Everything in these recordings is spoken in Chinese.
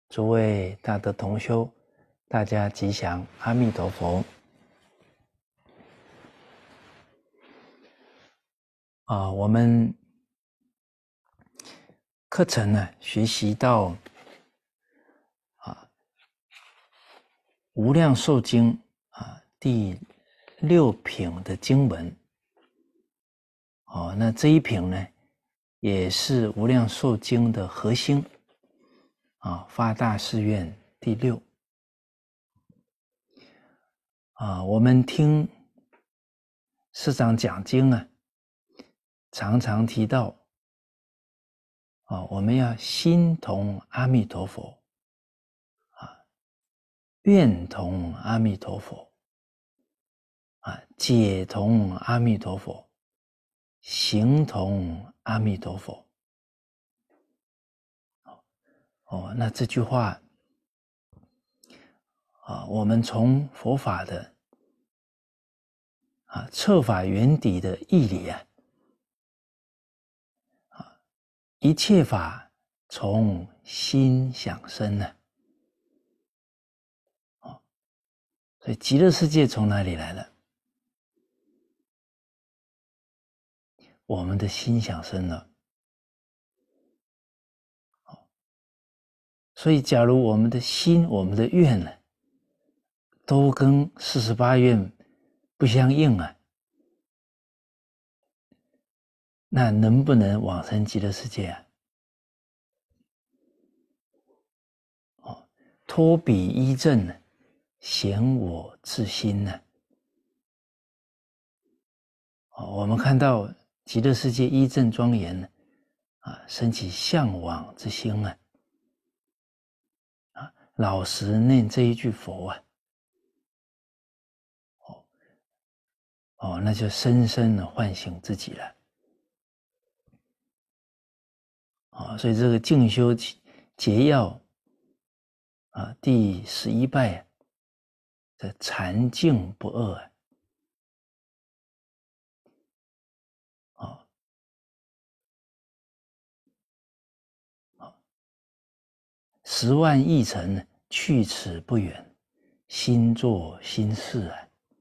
诸位大德同修，大家吉祥，阿弥陀佛。我们课程呢学习到无量寿经第6品的经文。那这一品呢也是无量寿经的核心发大誓愿第6。我们听师长讲经常常提到我们要心同阿弥陀佛愿同阿弥陀佛解同阿弥陀佛，行同阿弥陀佛。那这句话我们从佛法的彻法圆底的义理一切法从心想生所以极乐世界从哪里来的？我们的心想生了。所以假如我们的心我们的愿都跟48愿不相应那能不能往生极乐世界托彼依正显我自心我们看到极乐世界依正庄严升起向往之心老实念这一句佛那就深深的唤醒自己了所以这个静修节要第11拜的禅静不二10万亿尘去此不远，心作心事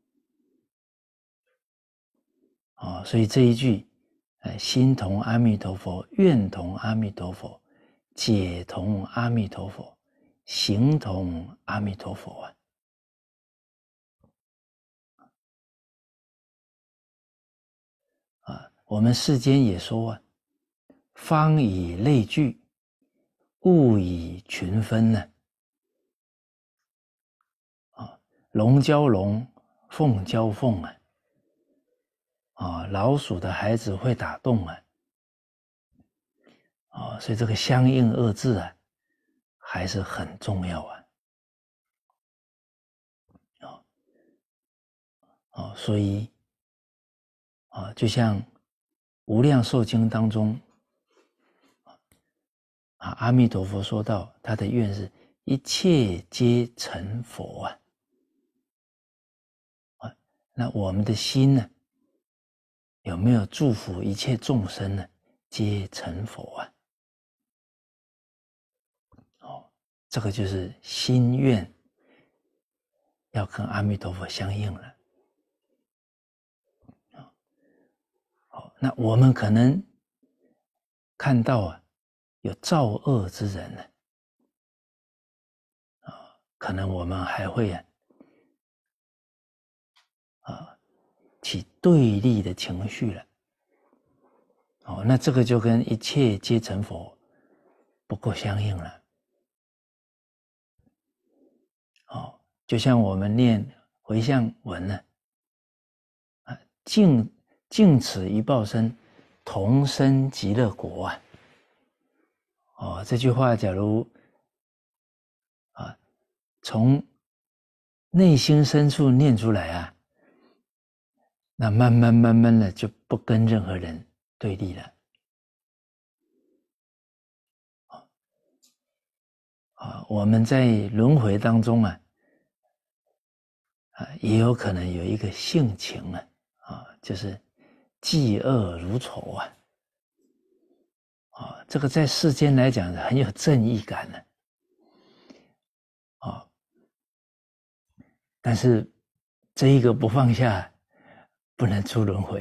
所以这一句心同阿弥陀佛，愿同阿弥陀佛，解同阿弥陀佛，行同阿弥陀佛我们世间也说方以类聚，物以群分龙交龙，凤交凤老鼠的孩子会打洞所以这个相应二字还是很重要所以就像无量寿经当中阿弥陀佛说到他的愿是一切皆成佛那我们的心有没有祝福一切众生皆成佛这个就是心愿要跟阿弥陀佛相应了那我们可能看到有造恶之人可能我们还会起对立的情绪了那这个就跟一切皆成佛不够相应了就像我们念回向文尽此一报身，同生极乐国这句话假如从内心深处念出来那慢慢的就不跟任何人对立了我们在轮回当中也有可能有一个性情就是嫉恶如仇这个在世间来讲很有正义感但是这一个不放下，不能出轮回，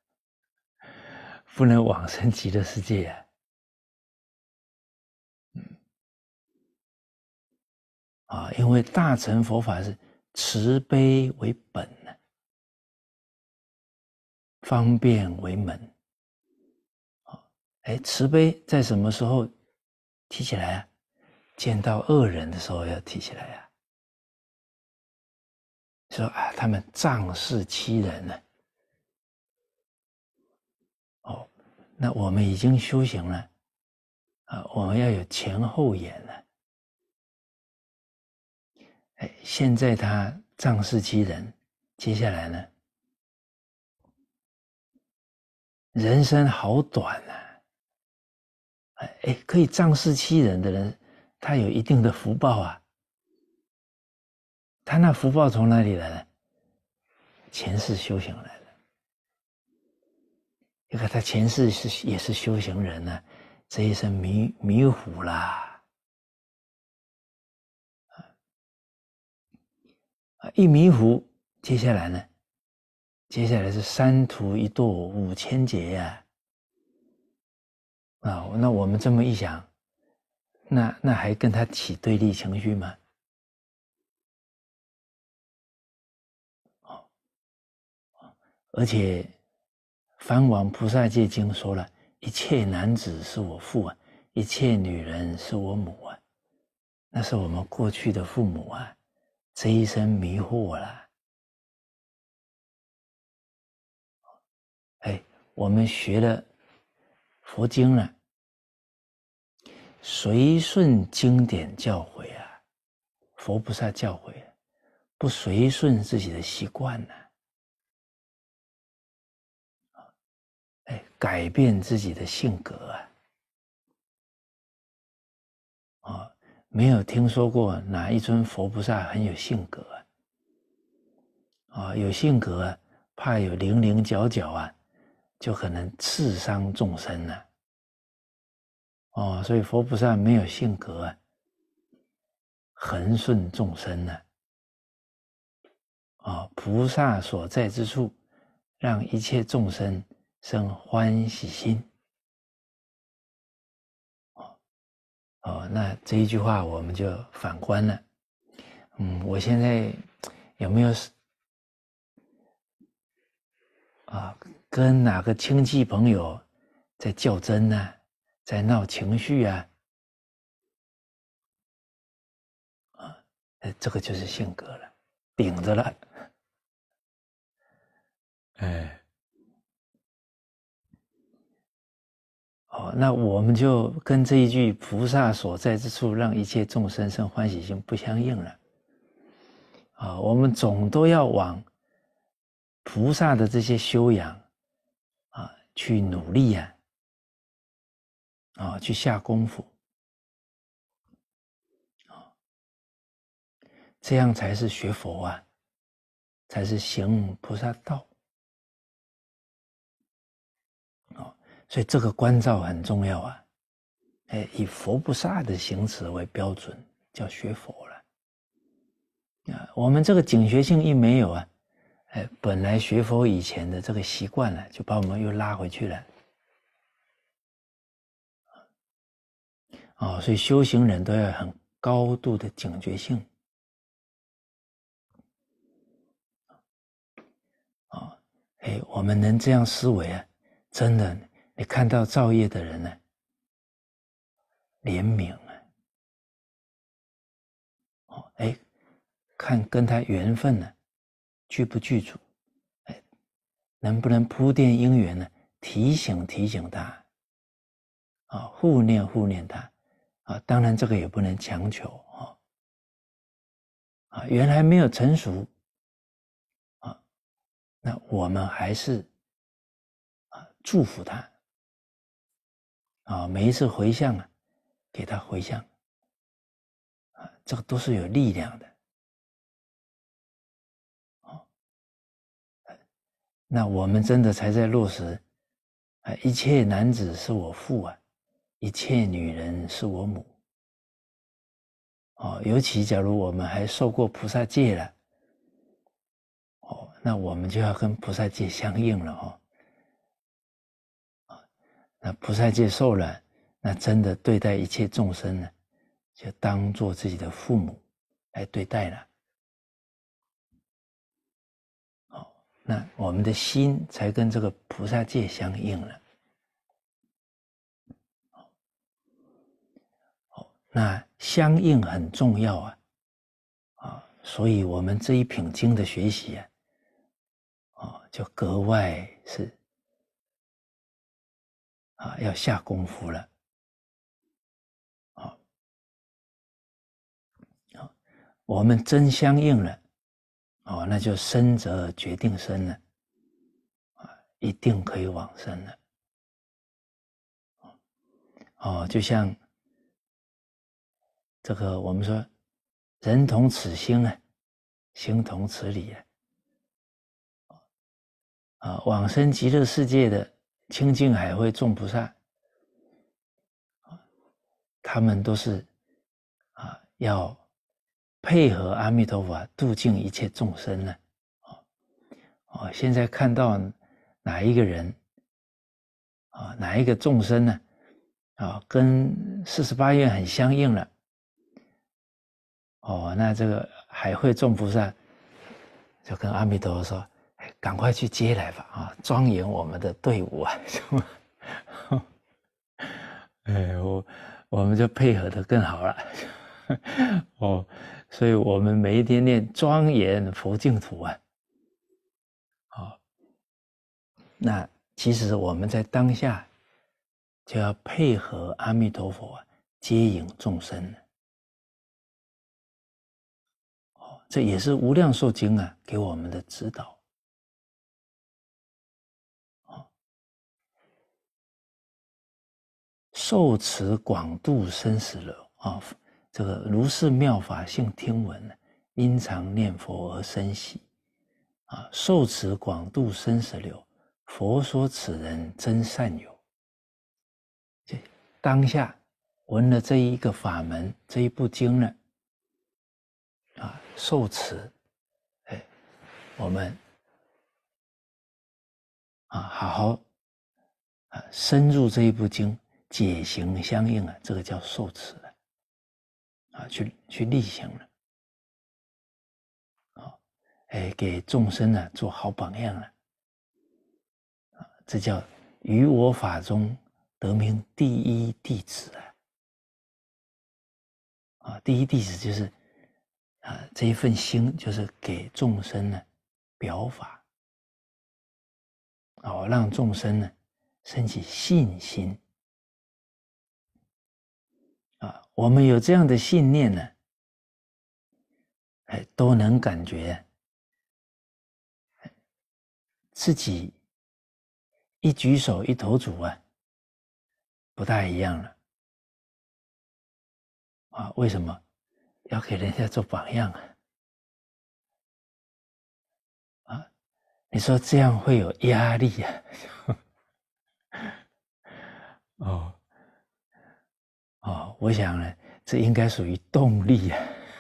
不能往生极乐世界因为大乘佛法是慈悲为本方便为门。慈悲在什么时候提起来见到恶人的时候要提起来说他们仗势欺人那我们已经修行了我们要有前后眼现在他仗势欺人，接下来呢？人生好短可以仗势欺人的人，他有一定的福报他那福报从哪里来呢？前世修行来的。你看他前世也是修行人这一生迷糊啦。一迷糊，接下来呢？接下来是三途一堕5000劫那我们这么一想，那还跟他起对立情绪吗？而且梵王菩萨戒经说了，一切男子是我父一切女人是我母那是我们过去的父母这一生迷惑了。我们学了佛经了，随顺经典教诲佛菩萨教诲不随顺自己的习惯改变自己的性格没有听说过哪一尊佛菩萨很有性格有性格怕有棱棱角角就可能刺伤众生所以佛菩萨没有性格恒顺众生菩萨所在之处，让一切众生生欢喜心那这一句话我们就反观了我现在有没有跟哪个亲戚朋友在较真在闹情绪这个就是性格了，顶着了那我们就跟这一句菩萨所在之处，让一切众生生欢喜心不相应了我们总都要往菩萨的这些修养去努力去下功夫这样才是学佛才是行菩萨道所以这个关照很重要以佛菩萨的行持为标准，叫学佛了我们这个警觉性一没有本来学佛以前的这个习惯就把我们又拉回去了所以修行人都要很高度的警觉性我们能这样思维真的你看到造业的人怜悯看跟他缘分具不具足能不能铺垫因缘提醒他护念他当然这个也不能强求原来没有成熟那我们还是祝福他每一次回向给他回向这个都是有力量的那我们真的才在落实一切男子是我父一切女人是我母尤其假如我们还受过菩萨戒了那我们就要跟菩萨戒相应了那菩萨戒受了，那真的对待一切众生呢，就当做自己的父母来对待了。那我们的心才跟这个菩萨戒相应了。那相应很重要所以我们这一品经的学习就格外是要下功夫了。我们真相应了那就生则决定生了一定可以往生了就像这个我们说人同此心心同此理往生极乐世界的清净海会众菩萨他们都是要配合阿弥陀佛度尽一切众生呢现在看到哪一个人哪一个众生呢跟48愿很相应了那这个海会众菩萨就跟阿弥陀佛说赶快去接来吧庄严我们的队伍我们就配合得更好了所以我们每一天念庄严佛净土那其实我们在当下就要配合阿弥陀佛接引众生这也是无量寿经给我们的指导受持广度生死流这个如是妙法性听闻因常念佛而生喜受持广度生死流，佛说此人真善友。当下闻了这一个法门，这一部经呢受持我们好好深入这一部经，解行相应这个叫受持了去力行了给众生做好榜样了这叫于我法中得名第一弟子第一弟子就是这一份心就是给众生表法让众生升起信心我们有这样的信念呢都能感觉自己一举手一投足不大一样了为什么要给人家做榜样你说这样会有压力我想呢这应该属于动力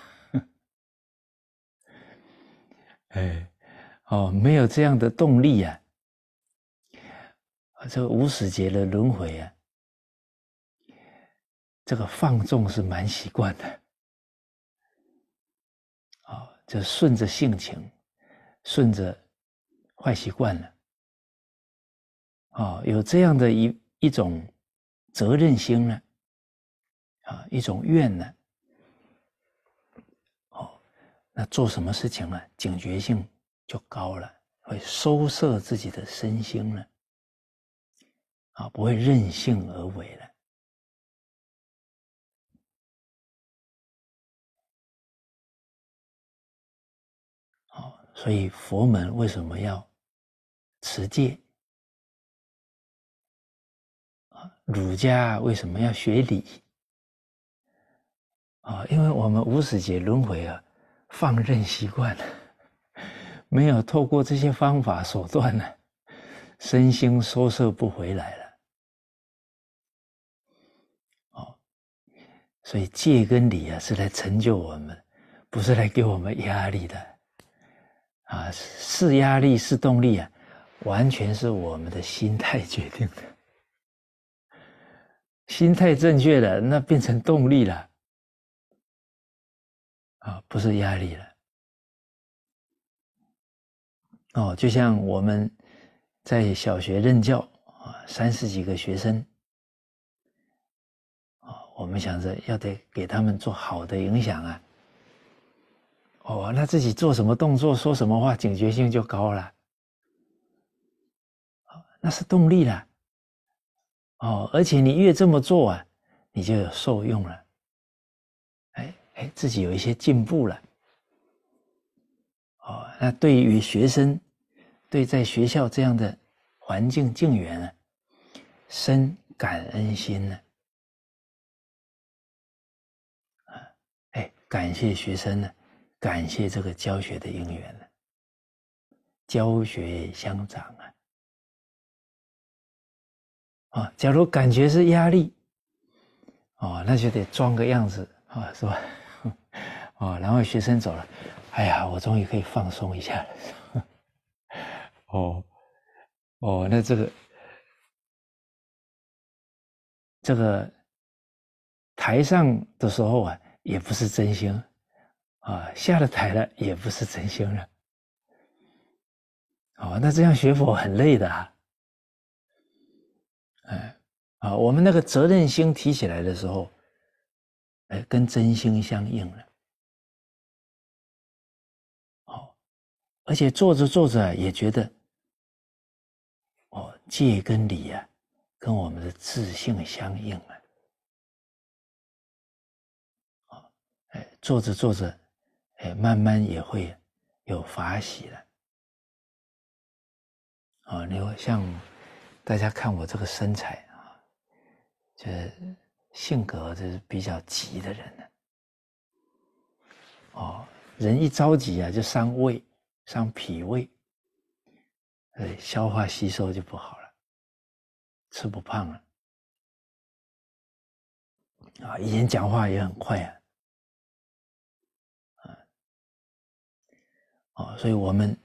没有这样的动力这个无始劫的轮回这个放纵是蛮习惯的就顺着性情，顺着坏习惯了有这样的一种责任心呢一种愿呢那做什么事情警觉性就高了，会收摄自己的身心了不会任性而为了所以佛门为什么要持戒儒家为什么要学礼因为我们无始劫轮回放任习惯了没有透过这些方法手段身心收摄不回来了所以戒跟礼是来成就我们，不是来给我们压力的是压力是动力啊，完全是我们的心态决定的。心态正确了，那变成动力了，不是压力了。就像我们在小学任教30几个学生，我们想着要得给他们做好的影响啊，那自己做什么动作说什么话警觉性就高了，那是动力了。而且你越这么做啊，你就有受用了，自己有一些进步了。那对于学生，对在学校这样的环境境缘啊，生感恩心呢，感谢学生呢，感谢这个教学的因缘呢，教学相长假如感觉是压力，那就得装个样子是吧？然后学生走了，哎呀，我终于可以放松一下了。那这个台上的时候啊，也不是真心下了台了也不是真心了。那这样学佛很累的我们那个责任心提起来的时候，跟真心相应了。而且做着做着也觉得，戒跟理啊，跟我们的自性相应了。做着做着，慢慢也会有法喜了。你会像大家看我这个身材就是性格就是比较急的人人一着急啊，就伤胃、伤脾胃，消化吸收就不好了，吃不胖了。以前讲话也很快所以我们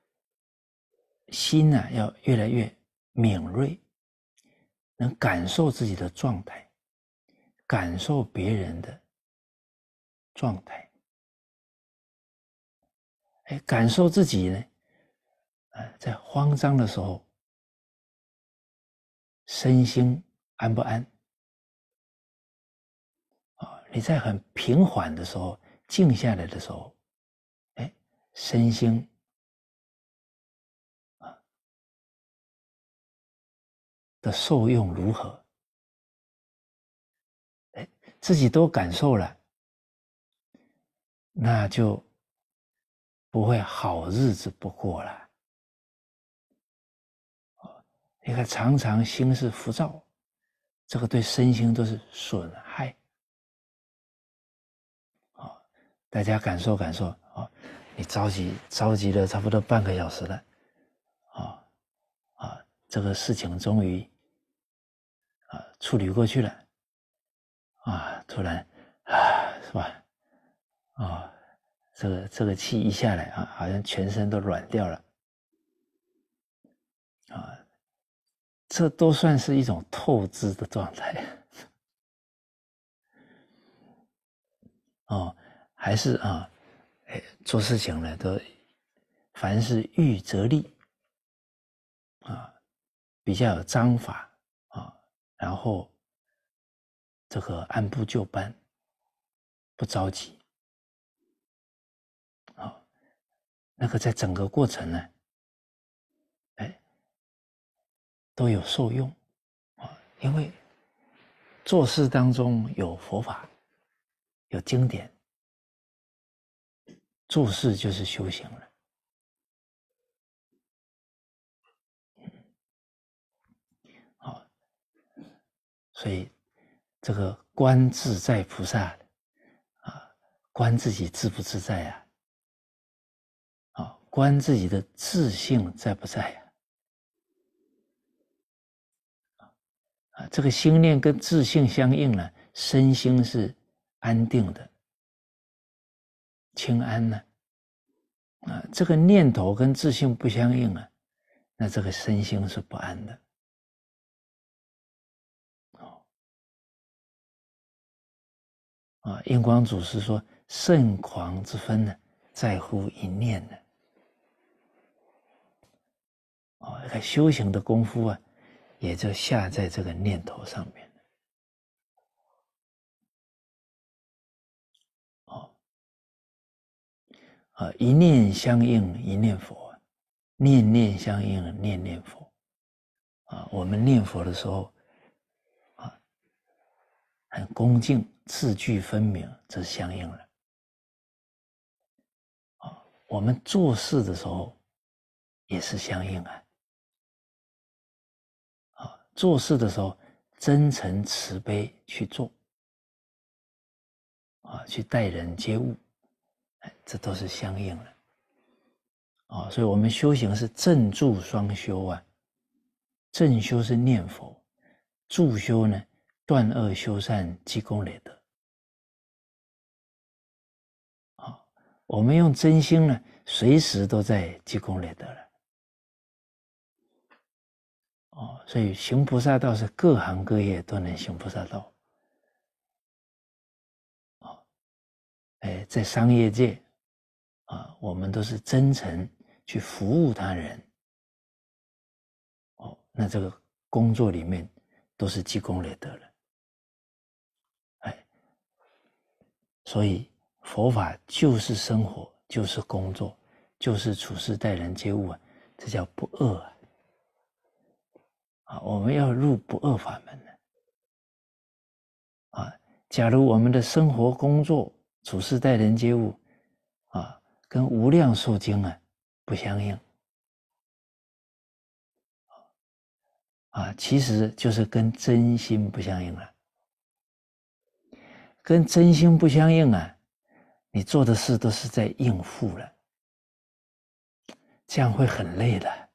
心要越来越敏锐，能感受自己的状态，感受别人的状态，感受自己呢，在慌张的时候，身心安不安？你在很平缓的时候，静下来的时候，身心的受用如何？自己都感受了，那就不会好日子不过了。你看，常常心是浮躁，这个对身心都是损害。大家感受感受你着急了差不多半个小时了，这个事情终于处理过去了，突然是吧？这个气一下来好像全身都软掉了，这都算是一种透支的状态。还是做事情呢都凡是预则立比较有章法然后这个按部就班，不着急那个在整个过程呢都有受用因为做事当中有佛法，有经典，做事就是修行了。所以这个观自在菩萨观自己自不自在观自己的自性在不在这个心念跟自性相应了，身心是安定的，清安呢这个念头跟自性不相应啊，那这个身心是不安的。印光祖师说，圣狂之分呢，在乎一念呢。修行的功夫啊，也就下在这个念头上面。一念相应一念佛，念念相应念念佛。我们念佛的时候，很恭敬，字句分明，这是相应了。我们做事的时候也是相应啊。做事的时候真诚慈悲去做，去待人接物，这都是相应的。所以我们修行是正助双修啊。正修是念佛，助修呢，断恶修善，积功累德。我们用真心呢，随时都在积功累德了。所以行菩萨道是各行各业都能行菩萨道。在商业界我们都是真诚去服务他人。那这个工作里面都是积功累德了。所以佛法就是生活，就是工作，就是处事待人接物啊，这叫不恶我们要入不恶法门假如我们的生活工作处事待人接物跟无量寿经不相应其实就是跟真心不相应了。跟真心不相应你做的事都是在应付了，这样会很累的。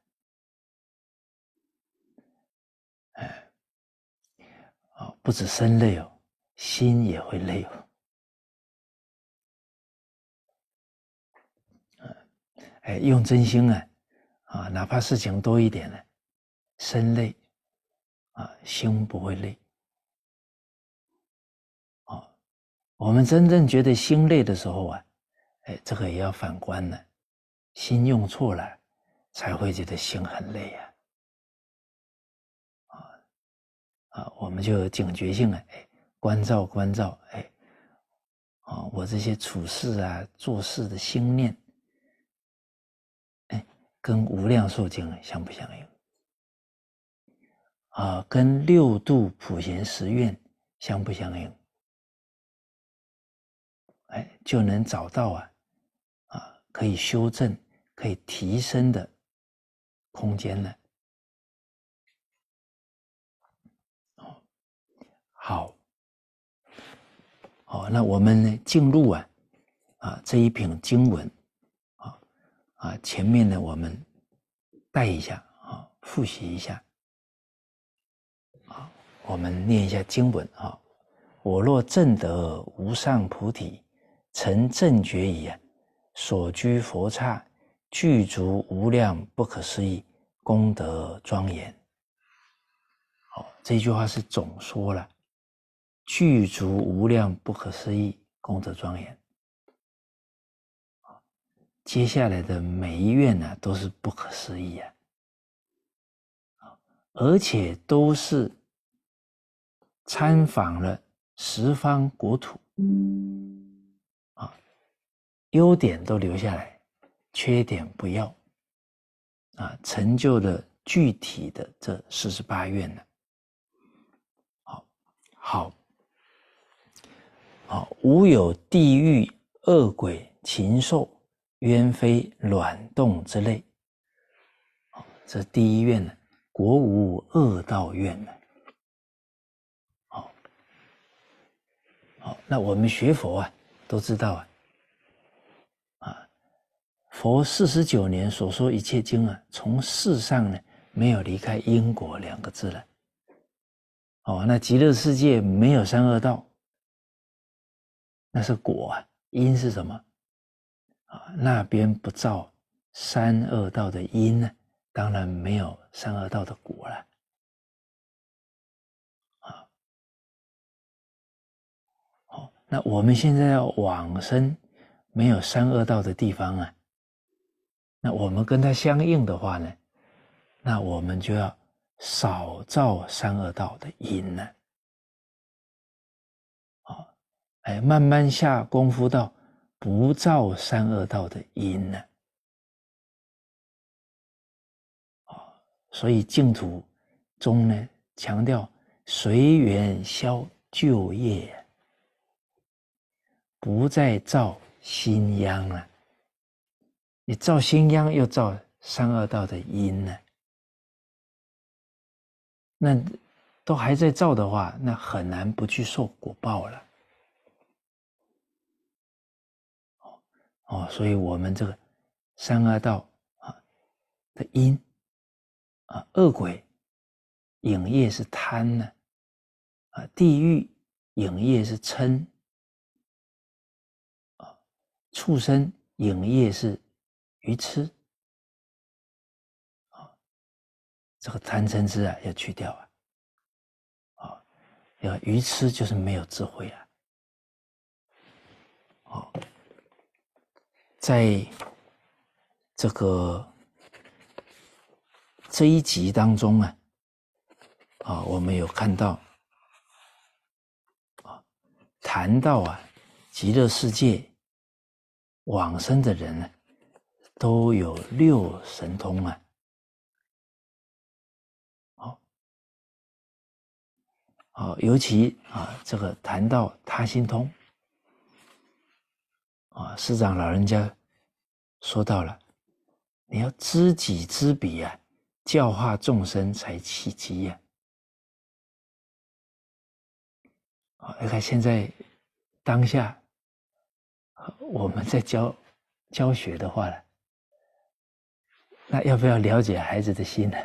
不止身累心也会累用真心哪怕事情多一点身累心不会累。我们真正觉得心累的时候这个也要反观了，心用错了才会觉得心很累我们就有警觉性关照我这些处事做事的心念跟无量寿经相不相应跟六度普贤十愿相不相应就能找到可以修正可以提升的空间了。好，那我们呢进入这一品经文前面呢我们带一下复习一下我们念一下经文我若证得无上菩提，成正觉已所居佛刹，具足无量不可思议功德庄严。这句话是总说了，具足无量不可思议功德庄严。接下来的每一愿都是不可思议而且都是参访了十方国土优点都留下来，缺点不要成就了具体的这48愿了。好，无有地狱恶鬼禽兽冤非卵动之类。这第一愿呢，国无恶道愿呢。那我们学佛都知道佛49年所说一切经从世上呢没有离开因果2个字了。那极乐世界没有三恶道，那是果因是什么那边不造三恶道的因呢，当然没有三恶道的果了。那我们现在要往生没有三恶道的地方啊，那我们跟它相应的话呢，那我们就要少造三恶道的因呢。慢慢下功夫到不造三恶道的因呢。所以净土中呢，强调随缘消旧业，不再造新殃了。你造新殃又造三恶道的因呢，那都还在造的话，那很难不去受果报了。所以我们这个三恶道的因恶鬼影业是贪呢，地狱影业是嗔，畜生影业是愚痴，这个贪嗔痴要去掉要愚痴就是没有智慧在这一集当中我们有看到谈到极乐世界往生的人呢，都有六神通尤其这个谈到他心通师长老人家说到了，你要知己知彼教化众生才契机你看现在当下我们在教学的话呢，那要不要了解孩子的心呢？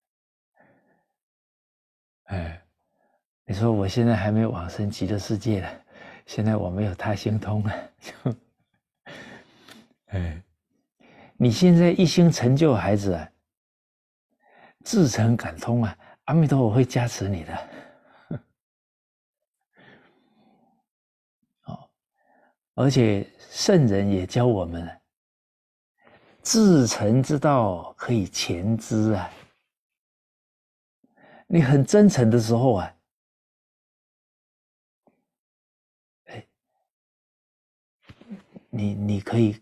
你说我现在还没往生极乐世界了，现在我没有他心通你现在一心成就孩子至诚感通阿弥陀佛会加持你的而且圣人也教我们至诚之道可以前知你很真诚的时候你可以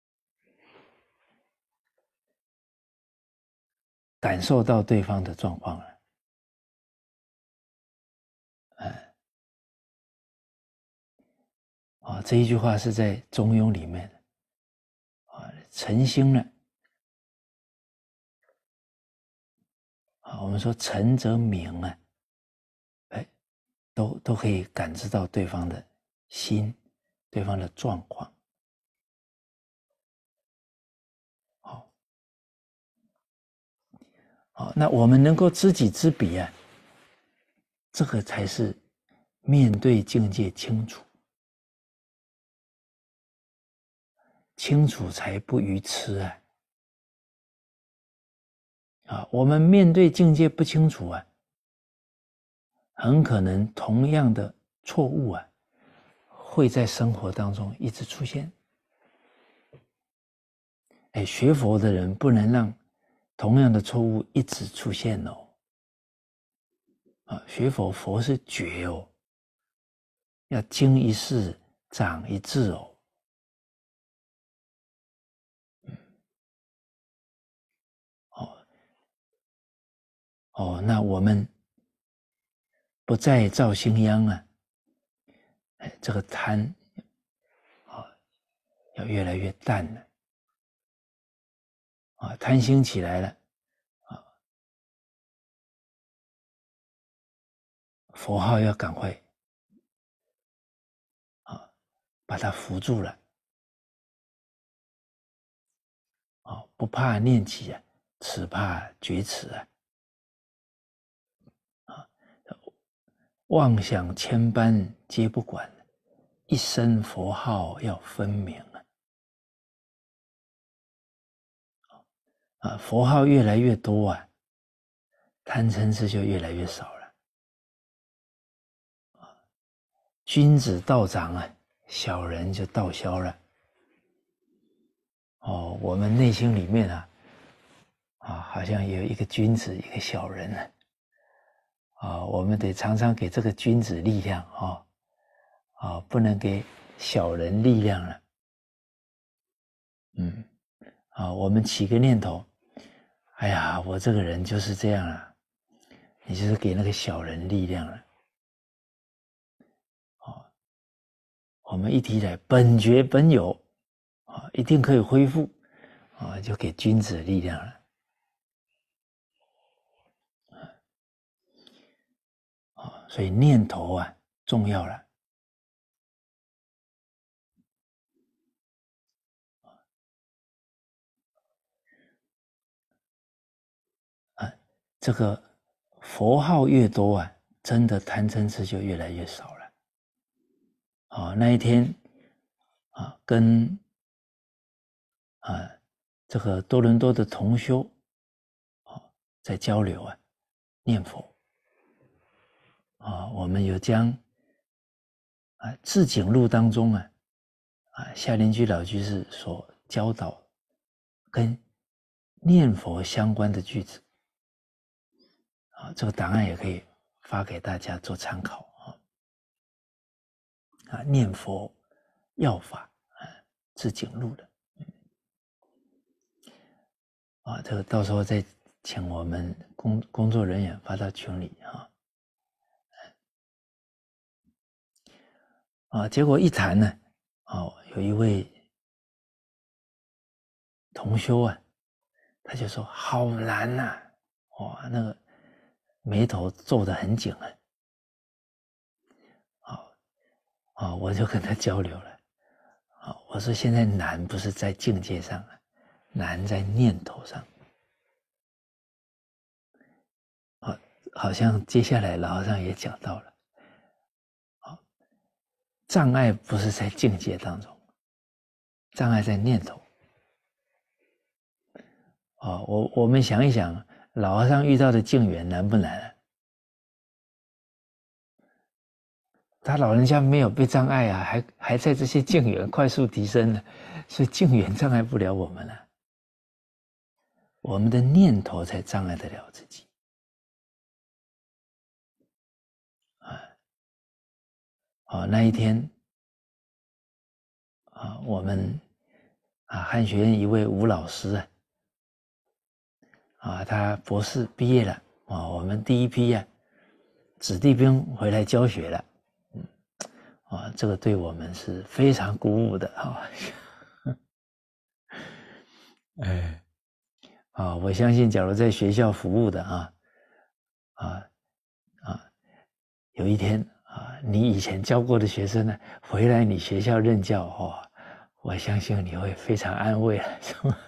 感受到对方的状况了。这一句话是在《中庸》里面诚心了我们说诚则明都可以感知到对方的心，对方的状况。那我们能够知己知彼这个才是面对境界清楚，清楚才不愚痴我们面对境界不清楚很可能同样的错误会在生活当中一直出现。学佛的人不能让同样的错误一直出现学佛是觉要经一事长一智那我们不再造新殃这个贪要越来越淡了贪心起来了佛号要赶快把它扶住了不怕念起只怕觉迟妄想千般皆不管，一声佛号要分明佛号越来越多啊，贪嗔痴就越来越少了。君子道长啊，小人就道消了。我们内心里面好像有一个君子，一个小人我们得常常给这个君子力量不能给小人力量了。我们起个念头，哎呀，我这个人就是这样了，你就是给那个小人力量了。我们一提来本觉本有一定可以恢复就给君子力量了。所以念头重要了。这个佛号越多真的贪嗔痴就越来越少了。那一天跟这个多伦多的同修在交流念佛我们有将智景录当中夏莲居老居士所教导跟念佛相关的句子这个档案也可以发给大家做参考念佛要法智景录的这个到时候再请我们工作人员发到群里结果一谈呢有一位同修他就说好难那个眉头皱得很紧我就跟他交流了我说现在难不是在境界上难在念头上好像接下来老和尚也讲到了障碍不是在境界当中，障碍在念头我们想一想老和尚遇到的境缘难不难他老人家没有被障碍还在这些境缘快速提升呢，所以境缘障碍不了我们了，我们的念头才障碍得了自己那一天我们汉学院一位吴老师他博士毕业了我们第一批子弟兵回来教学了这个对我们是非常鼓舞的我相信假如在学校服务的有一天你以前教过的学生呢回来你学校任教我相信你会非常安慰了是吗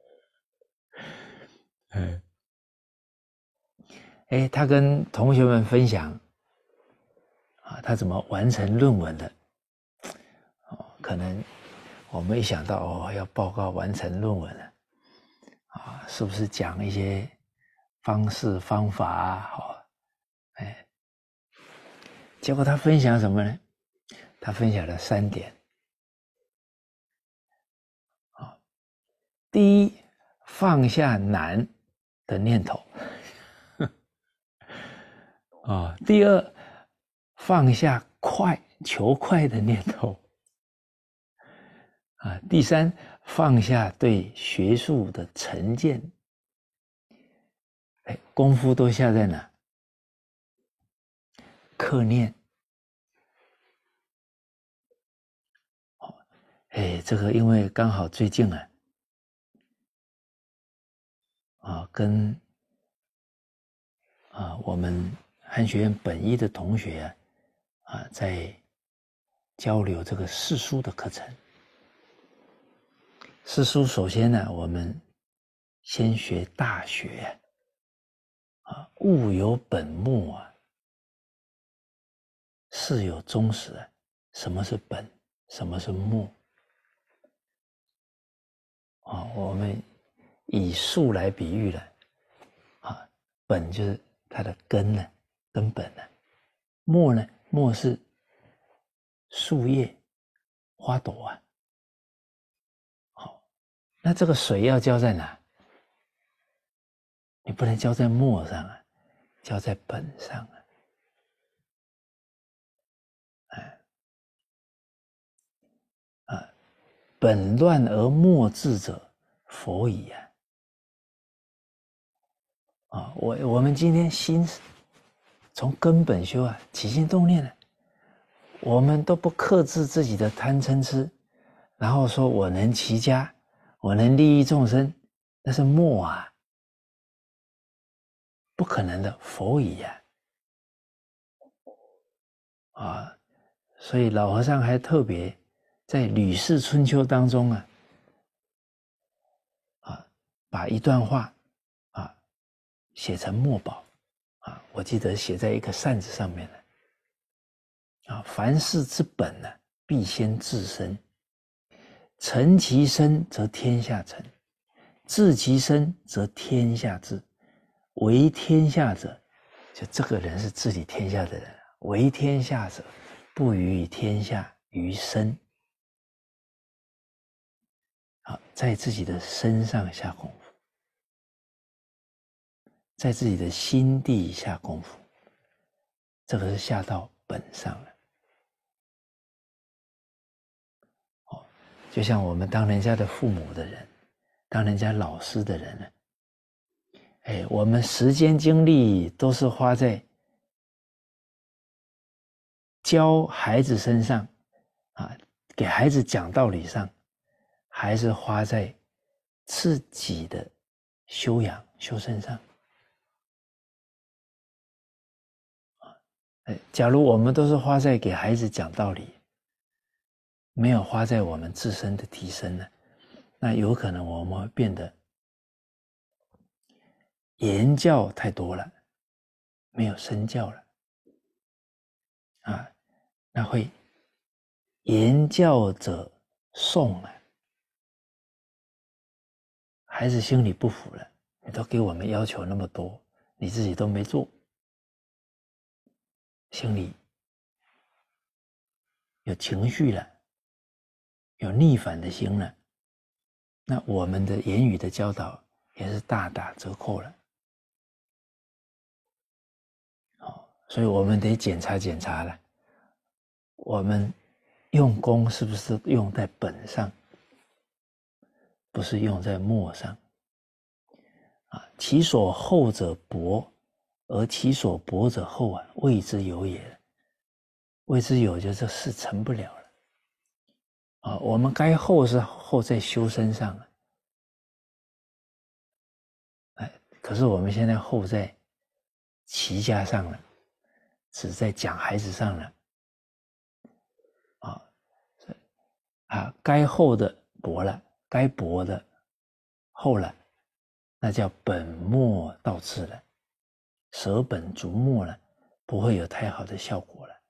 他跟同学们分享他怎么完成论文的可能我们一想到要报告完成论文了是不是讲一些方式方法结果他分享什么呢？他分享了3点第一，放下难的念头第二，放下求快的念头第三，放下对学术的成见功夫都下在哪？克念这个因为刚好最近跟我们汉学院本一的同学在交流这个四书的课程。四书首先呢，我们先学大学物有本末事有终始什么是本，什么是末我们以树来比喻了，啊，本就是它的根呢，根本呢。末呢，末是树叶、花朵啊。好，那这个水要浇在哪？你不能浇在末上啊，浇在本上啊。本乱而末治者，佛矣啊！我们今天心从根本修啊，起心动念呢，我们都不克制自己的贪嗔痴，然后说我能齐家，我能利益众生，那是末啊，不可能的，佛矣啊！所以老和尚还特别在《吕氏春秋》当中把一段话写成墨宝我记得写在一个扇子上面了凡事之本呢，必先治身，诚其身则天下诚，治其身则天下治，为天下者，就这个人是治理天下的人，为天下者，不与天下于身。在自己的身上下功夫，在自己的心地下功夫，这个是下到本上了。就像我们当人家的父母的人，当人家老师的人呢，我们时间精力都是花在教孩子身上给孩子讲道理上，还是花在自己的修养修身上假如我们都是花在给孩子讲道理，没有花在我们自身的提升呢，那有可能我们会变得言教太多了，没有身教了那会言教者讼孩子心里不服了，你都给我们要求那么多，你自己都没做，心里有情绪了，有逆反的心了，那我们的言语的教导也是大打折扣了所以我们得检查检查了，我们用功是不是用在本上，不是用在末上其所厚者薄，而其所薄者厚谓之有也。谓之有，就这事成不了了我们该厚是厚在修身上可是我们现在厚在齐家上了，只在讲孩子上了该厚的薄了，该薄的厚了，那叫本末倒置了，舍本逐末了，不会有太好的效果了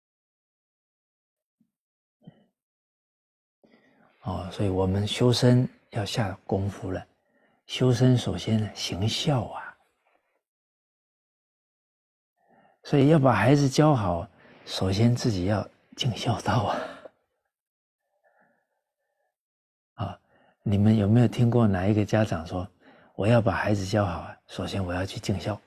所以我们修身要下功夫了。修身首先呢，行孝所以要把孩子教好，首先自己要尽孝道你们有没有听过哪一个家长说，我要把孩子教好首先我要去尽孝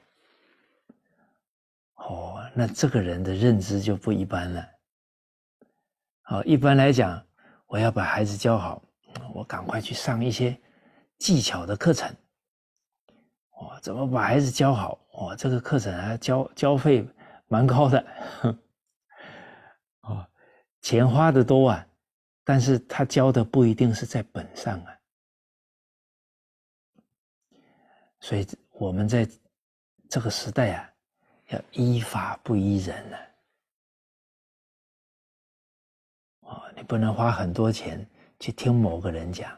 那这个人的认知就不一般了一般来讲，我要把孩子教好，我赶快去上一些技巧的课程怎么把孩子教好这个课程交费蛮高的钱花的多但是他教的不一定是在本上所以我们在这个时代要依法不依人你不能花很多钱去听某个人讲，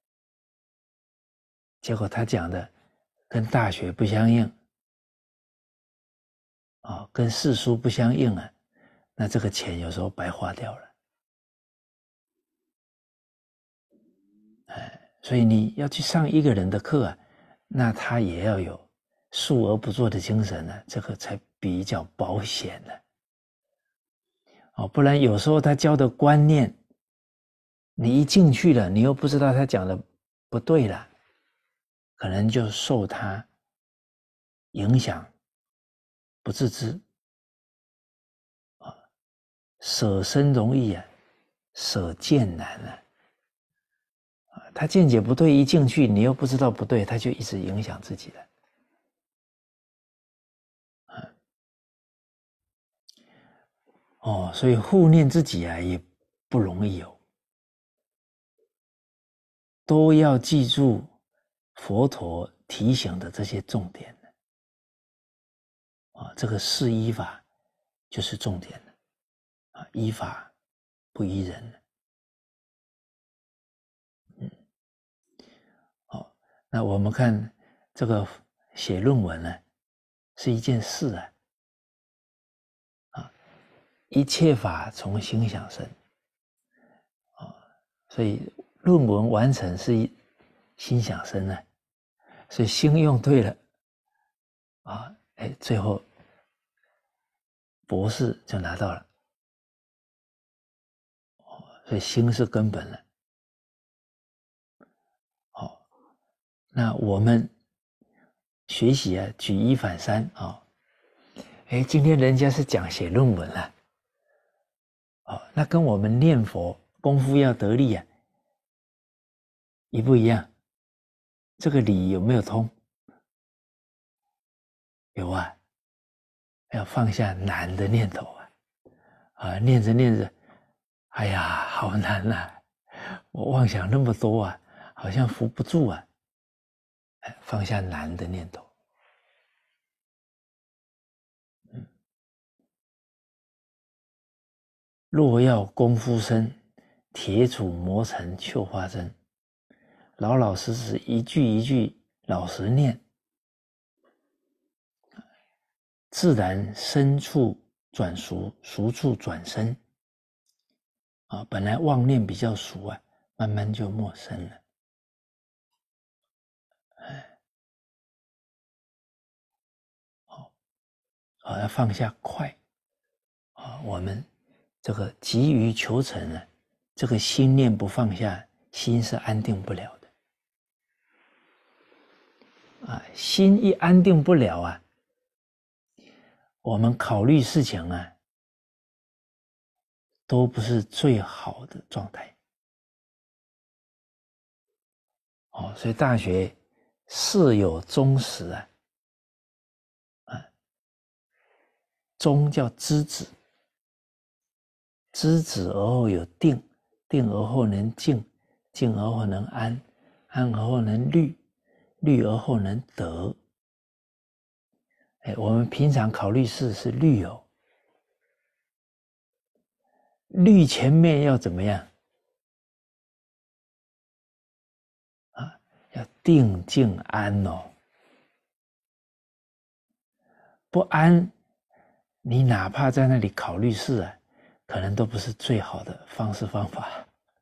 结果他讲的跟大学不相应跟世俗不相应那这个钱有时候白花掉了所以你要去上一个人的课啊，那他也要有述而不作的精神呢，这个才比较保险呢。不然有时候他教的观念，你一进去了，你又不知道他讲的不对了，可能就受他影响，不自知。舍身容易啊，舍见难啊。他见解不对，一进去你又不知道不对，他就一直影响自己了。所以护念自己啊，也不容易哦。都要记住佛陀提醒的这些重点这个是依法就是重点依法不依人。那我们看这个写论文呢，是一件事一切法从心想生所以论文完成是心想生呢，所以心用对了最后博士就拿到了所以心是根本了。那我们学习举一反三今天人家是讲写论文了那跟我们念佛功夫要得力一不一样？这个理有没有通？有要放下难的念头念着念着，哎呀，好难我妄想那么多好像扶不住放下难的念头。若要功夫深，铁杵磨成绣花针。老老实实一句一句老实念，自然深处转熟，熟处转深本来妄念比较熟慢慢就陌生了。要放下快我们这个急于求成这个心念不放下，心是安定不了的心一安定不了我们考虑事情都不是最好的状态所以大学设有宗时宗叫知止，知止而后有定，定而后能静，静而后能安，安而后能虑，虑而后能得我们平常考虑事是虑虑前面要怎么样要定静安不安你哪怕在那里考虑事可能都不是最好的方式方法，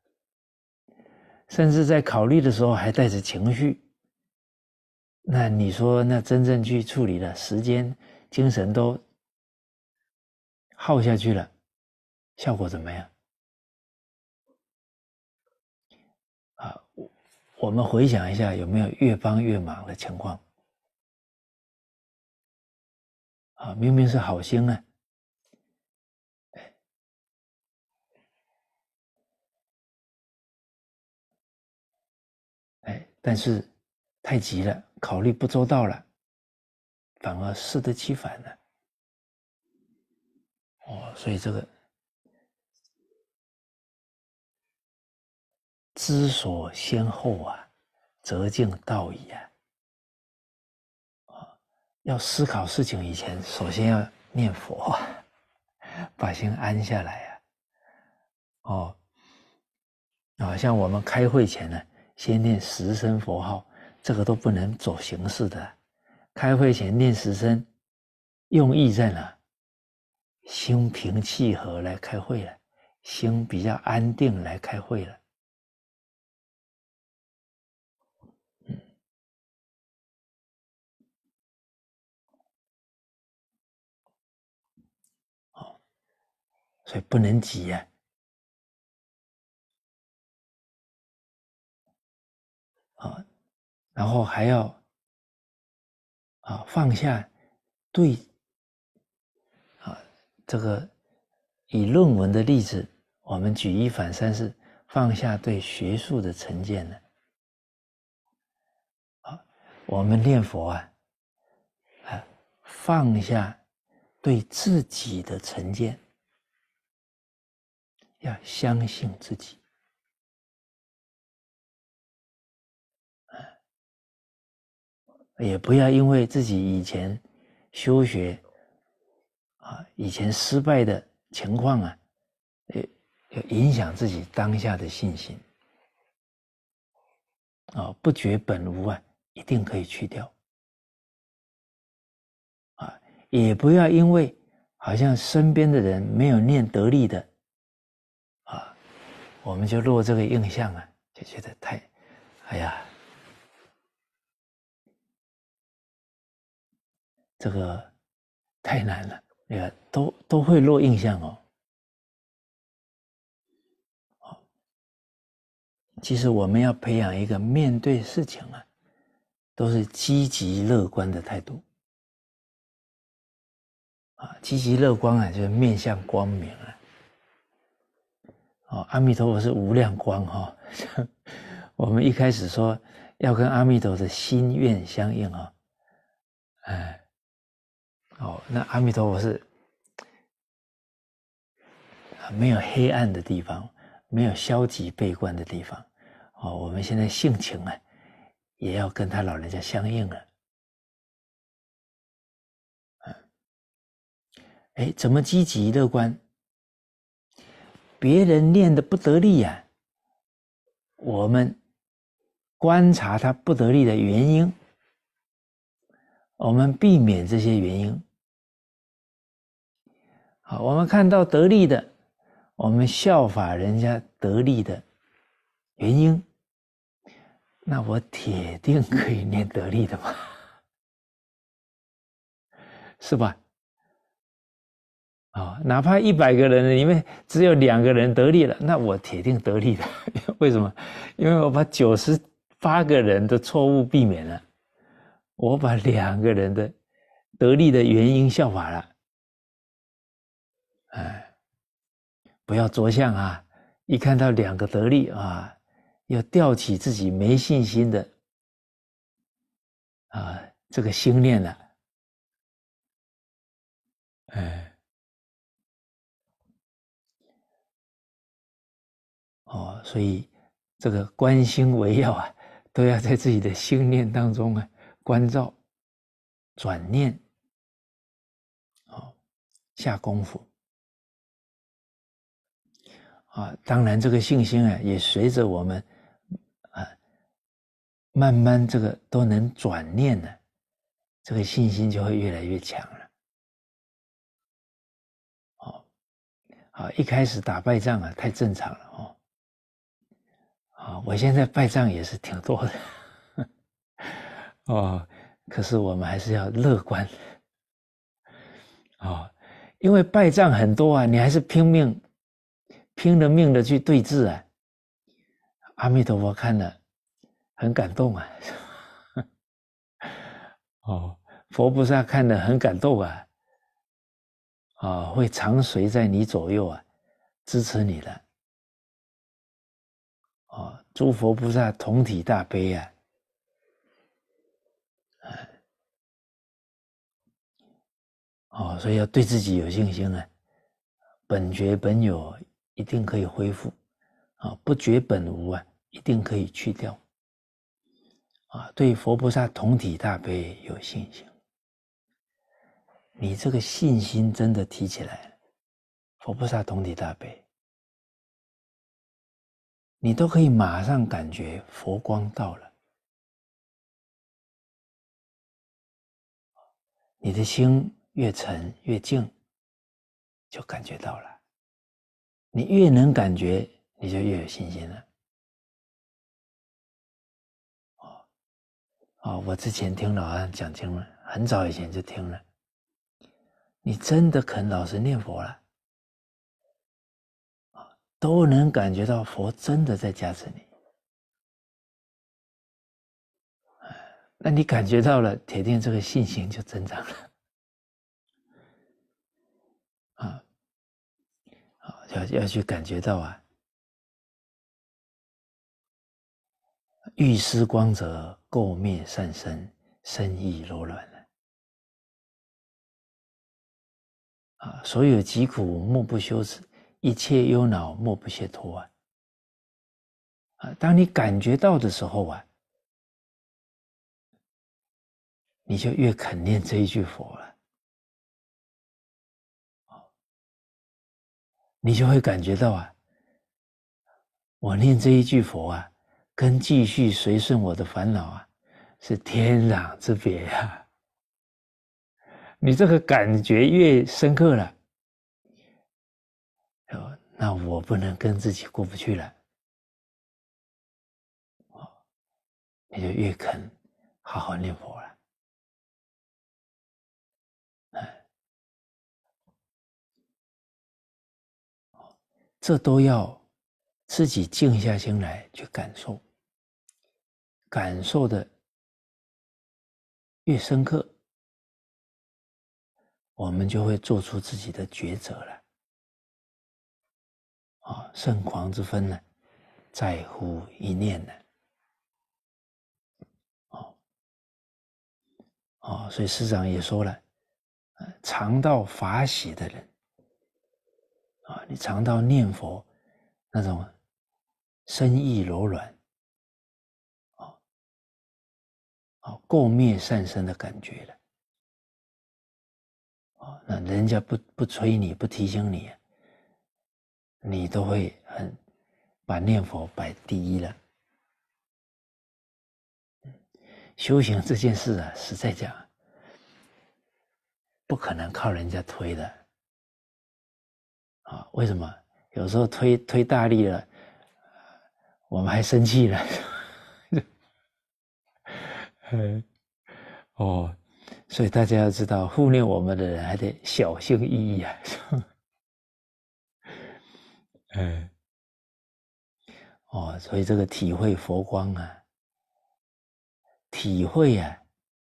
甚至在考虑的时候还带着情绪，那你说那真正去处理了，时间精神都耗下去了，效果怎么样我们回想一下有没有越帮越忙的情况明明是好心但是太急了，考虑不周到了，反而适得其反了所以这个知所先后则近道矣要思考事情以前，首先要念佛把心安下来像我们开会前呢，先念10声佛号，这个都不能走形式的。开会前念10声，用意在哪？心平气和来开会了，心比较安定来开会了所以不能急呀。然后还要放下对这个以论文的例子，我们举一反三，是放下对学术的成见呢。我们念佛放下对自己的成见，要相信自己。也不要因为自己以前修学以前失败的情况要影响自己当下的信心。不觉本无一定可以去掉。也不要因为好像身边的人没有念得力的我们就落这个印象就觉得这个太难了，都会落印象其实我们要培养一个面对事情都是积极乐观的态度积极乐观就是面向光明阿弥陀佛是无量光我们一开始说要跟阿弥陀的心愿相应那阿弥陀佛是没有黑暗的地方，没有消极悲观的地方我们现在性情也要跟他老人家相应了怎么积极乐观？别人念的不得力我们观察他不得力的原因，我们避免这些原因我们看到得力的，我们效法人家得力的原因，那我铁定可以念得力的嘛是吧哪怕100个人里面只有2个人得力了，那我铁定得力的为什么？因为我把98个人的错误避免了，我把2个人的得力的原因效法了不要着相一看到2个得力要吊起自己没信心的这个心念了所以这个观心为要都要在自己的心念当中关照转念下功夫当然这个信心也随着我们慢慢这个都能转念了，这个信心就会越来越强了一开始打败仗太正常了我现在败仗也是挺多的可是我们还是要乐观因为败仗很多你还是拼了命的去对峙阿弥陀佛看了很感动佛菩萨看了很感动会常随在你左右支持你的诸佛菩萨同体大悲所以要对自己有信心本觉本有一定可以恢复不觉本无一定可以去掉对佛菩萨同体大悲有信心，你这个信心真的提起来了，佛菩萨同体大悲，你都可以马上感觉佛光到了，你的心越沉越静，就感觉到了。你越能感觉，你就越有信心了。我之前听老安讲经了，很早以前就听了。你真的肯老实念佛了， 都能感觉到佛真的在加持你。那你感觉到了，铁定这个信心就增长了。要去感觉到啊，欲施光者，垢灭善身，身意柔软了。所有疾苦莫不羞耻，一切忧恼莫不解脱当你感觉到的时候啊，你就越肯念这一句佛了。你就会感觉到啊，我念这一句佛啊，跟继续随顺我的烦恼啊，是天壤之别啊。你这个感觉越深刻了，那我不能跟自己过不去了，你就越肯好好念佛了。这都要自己静下心来去感受，感受的越深刻，我们就会做出自己的抉择了。圣狂之分呢，在乎一念呢。所以师长也说了，尝到法喜的人，你尝到念佛那种身意柔软，垢灭善身的感觉了。那人家不催你，不提醒你，你都会把念佛摆第一了。修行这件事啊，实在讲，不可能靠人家推的。为什么？有时候推大力了，我们还生气了。所以大家要知道，护念我们的人还得小心翼翼啊。所以这个体会佛光啊，体会啊，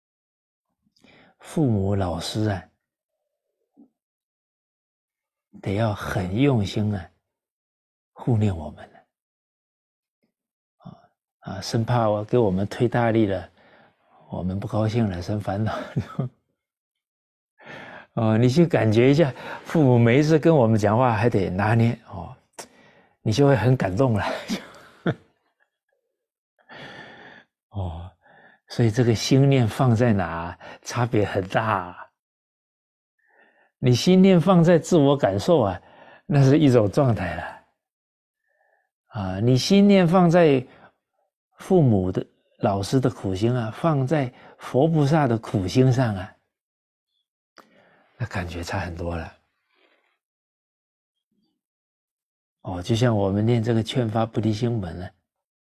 父母老师啊，得要很用心啊，护念我们生怕我给我们推大力了，我们不高兴了，生烦恼。你去感觉一下，父母每一次跟我们讲话还得拿捏你就会很感动了。所以这个心念放在哪，差别很大。你心念放在自我感受啊，那是一种状态了。你心念放在父母的、老师的苦心啊，放在佛菩萨的苦心上啊，那感觉差很多了。就像我们念这个劝发菩提心文呢，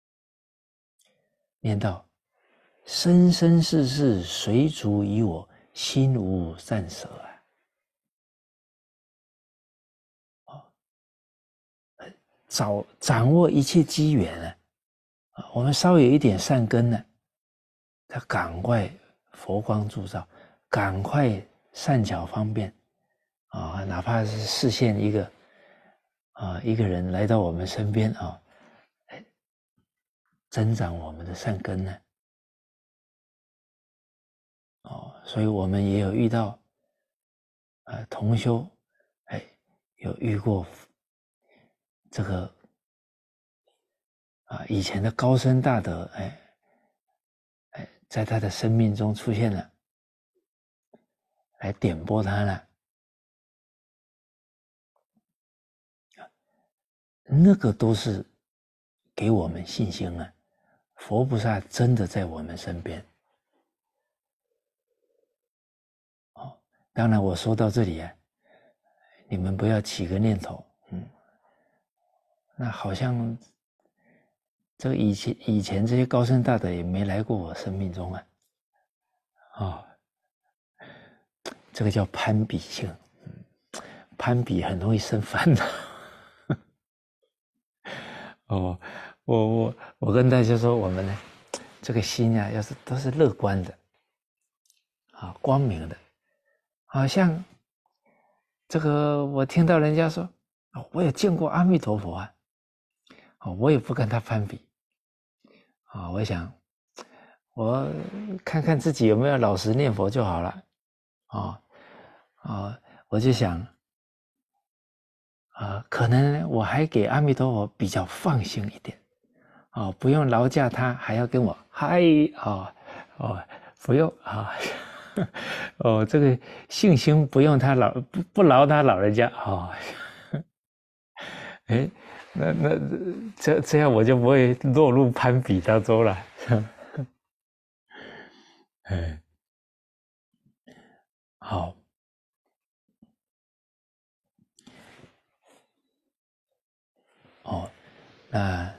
念到生生世世随逐以我，心无暂舍掌握一切机缘我们稍微有一点善根呢，他赶快佛光铸造，赶快善巧方便哪怕是视线一个人来到我们身边增长我们的善根呢。所以我们也有遇到同修有遇过这个以前的高僧大德在他的生命中出现了，来点拨他了。那个都是给我们信心了，佛菩萨真的在我们身边。当然我说到这里你们不要起个念头，那好像这个以前这些高僧大德也没来过我生命中这个叫攀比性，攀比很容易生烦恼。 哦，我跟大家说，我们呢，这个心啊，要是都是乐观的，啊，光明的，好像这个我听到人家说，我也见过阿弥陀佛啊，我也不跟他攀比，我想我看看自己有没有老实念佛就好了，我就想，可能我还给阿弥陀佛比较放心一点，不用劳驾他，还要跟我嗨，不用啊，这个信心不用他不劳他老人家哎，那这样我就不会落入攀比当中了，哎，好，那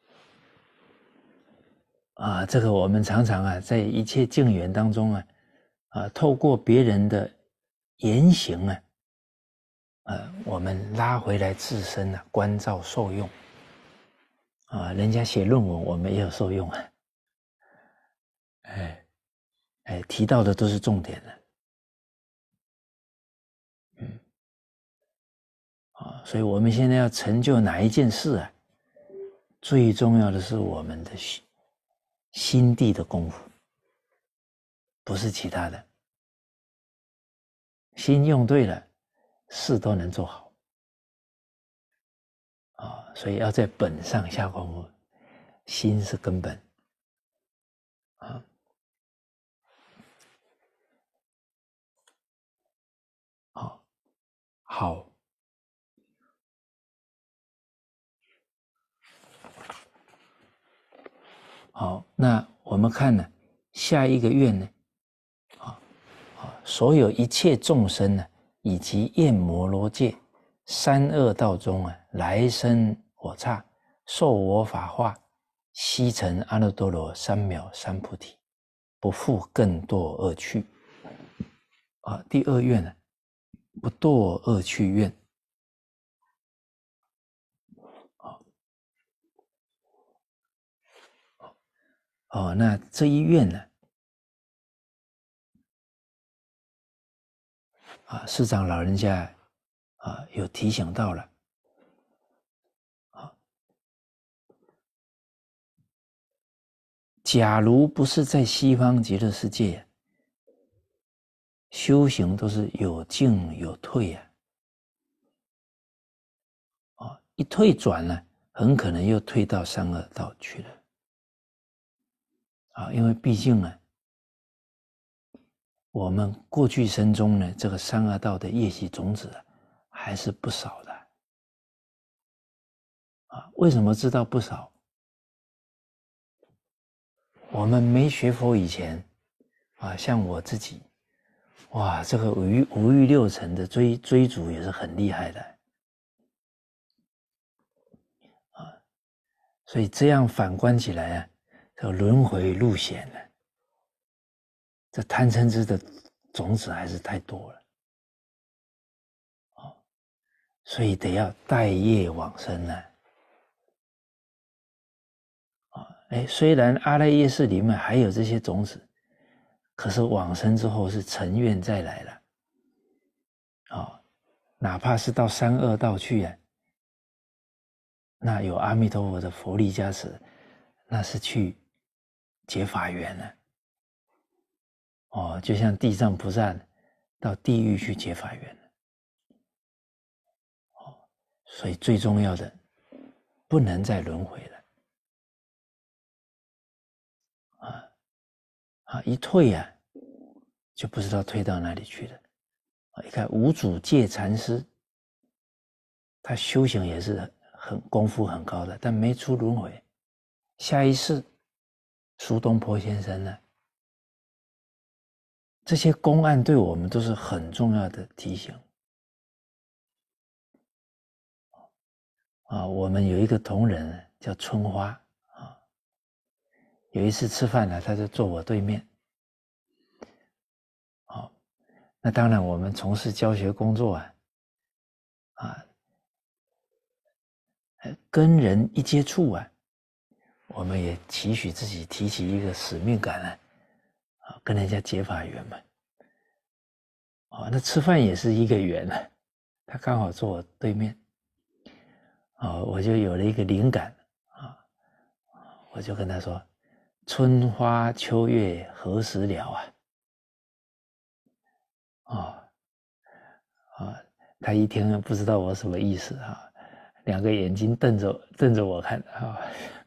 这个我们常常在一切境缘当中透过别人的言行我们拉回来自身关照受用人家写论文我们也有受用提到的都是重点了，所以我们现在要成就哪一件事最重要的是我们的心地的功夫，不是其他的。心用对了，事都能做好所以要在本上下功夫，心是根本好，好，那我们看呢，下一个愿呢，所有一切众生呢，以及焰摩罗界、三恶道中来生我刹，受我法化，悉成阿耨多罗三藐三菩提，不复更堕恶趣。第二愿呢，不堕恶趣愿。那这一愿呢，师长老人家有提醒到了假如不是在西方极乐世界修行都是有进有退一退转呢，很可能又退到三恶道去了因为毕竟我们过去生中呢，这个三恶道的业习种子还是不少的为什么知道不少？我们没学佛以前像我自己，哇，这个五欲六尘的追逐也是很厉害的所以这样反观起来这个轮回路险这贪嗔痴的种子还是太多了所以得要带业往生虽然阿赖耶识里面还有这些种子，可是往生之后是成愿再来了哪怕是到三恶道去那有阿弥陀佛的佛力加持，那是去结法缘了就像地藏菩萨到地狱去结法缘了所以最重要的不能再轮回了一退就不知道退到哪里去了你看五祖戒禅师他修行也是功夫很高的，但没出轮回下一世苏东坡先生呢这些公案对我们都是很重要的提醒我们有一个同仁叫春花有一次吃饭他就坐我对面那当然我们从事教学工作跟人一接触啊，我们也期许自己提起一个使命感啊，跟人家结法缘嘛。那吃饭也是一个缘啊，他刚好坐我对面，我就有了一个灵感啊，我就跟他说：“春花秋月何时了他一听不知道我什么意思啊，两个眼睛瞪着我看啊，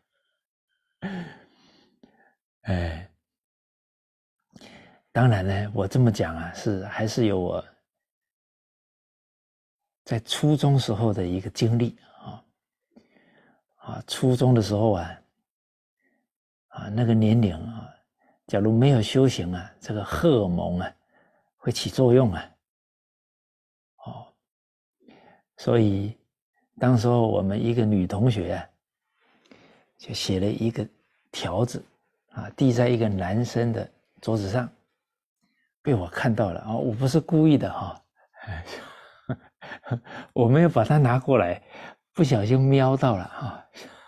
当然呢，我这么讲啊，还是有我在初中时候的一个经历初中的时候那个年龄假如没有修行这个荷尔蒙会起作用所以当时候我们一个女同学就写了一个条子递在一个男生的桌子上，被我看到了我不是故意的我没有把它拿过来，不小心瞄到了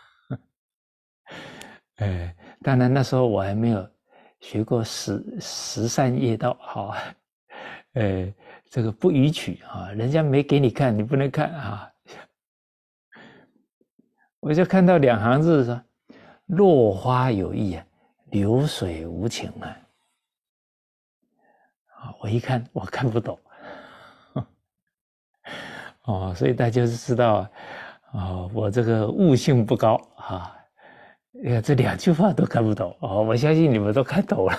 当然那时候我还没有学过十善业道这个不逾矩人家没给你看，你不能看我就看到2行字说：“落花有意流水无情我一看，我看不懂所以大家就知道我这个悟性不高这2句话都看不懂我相信你们都看懂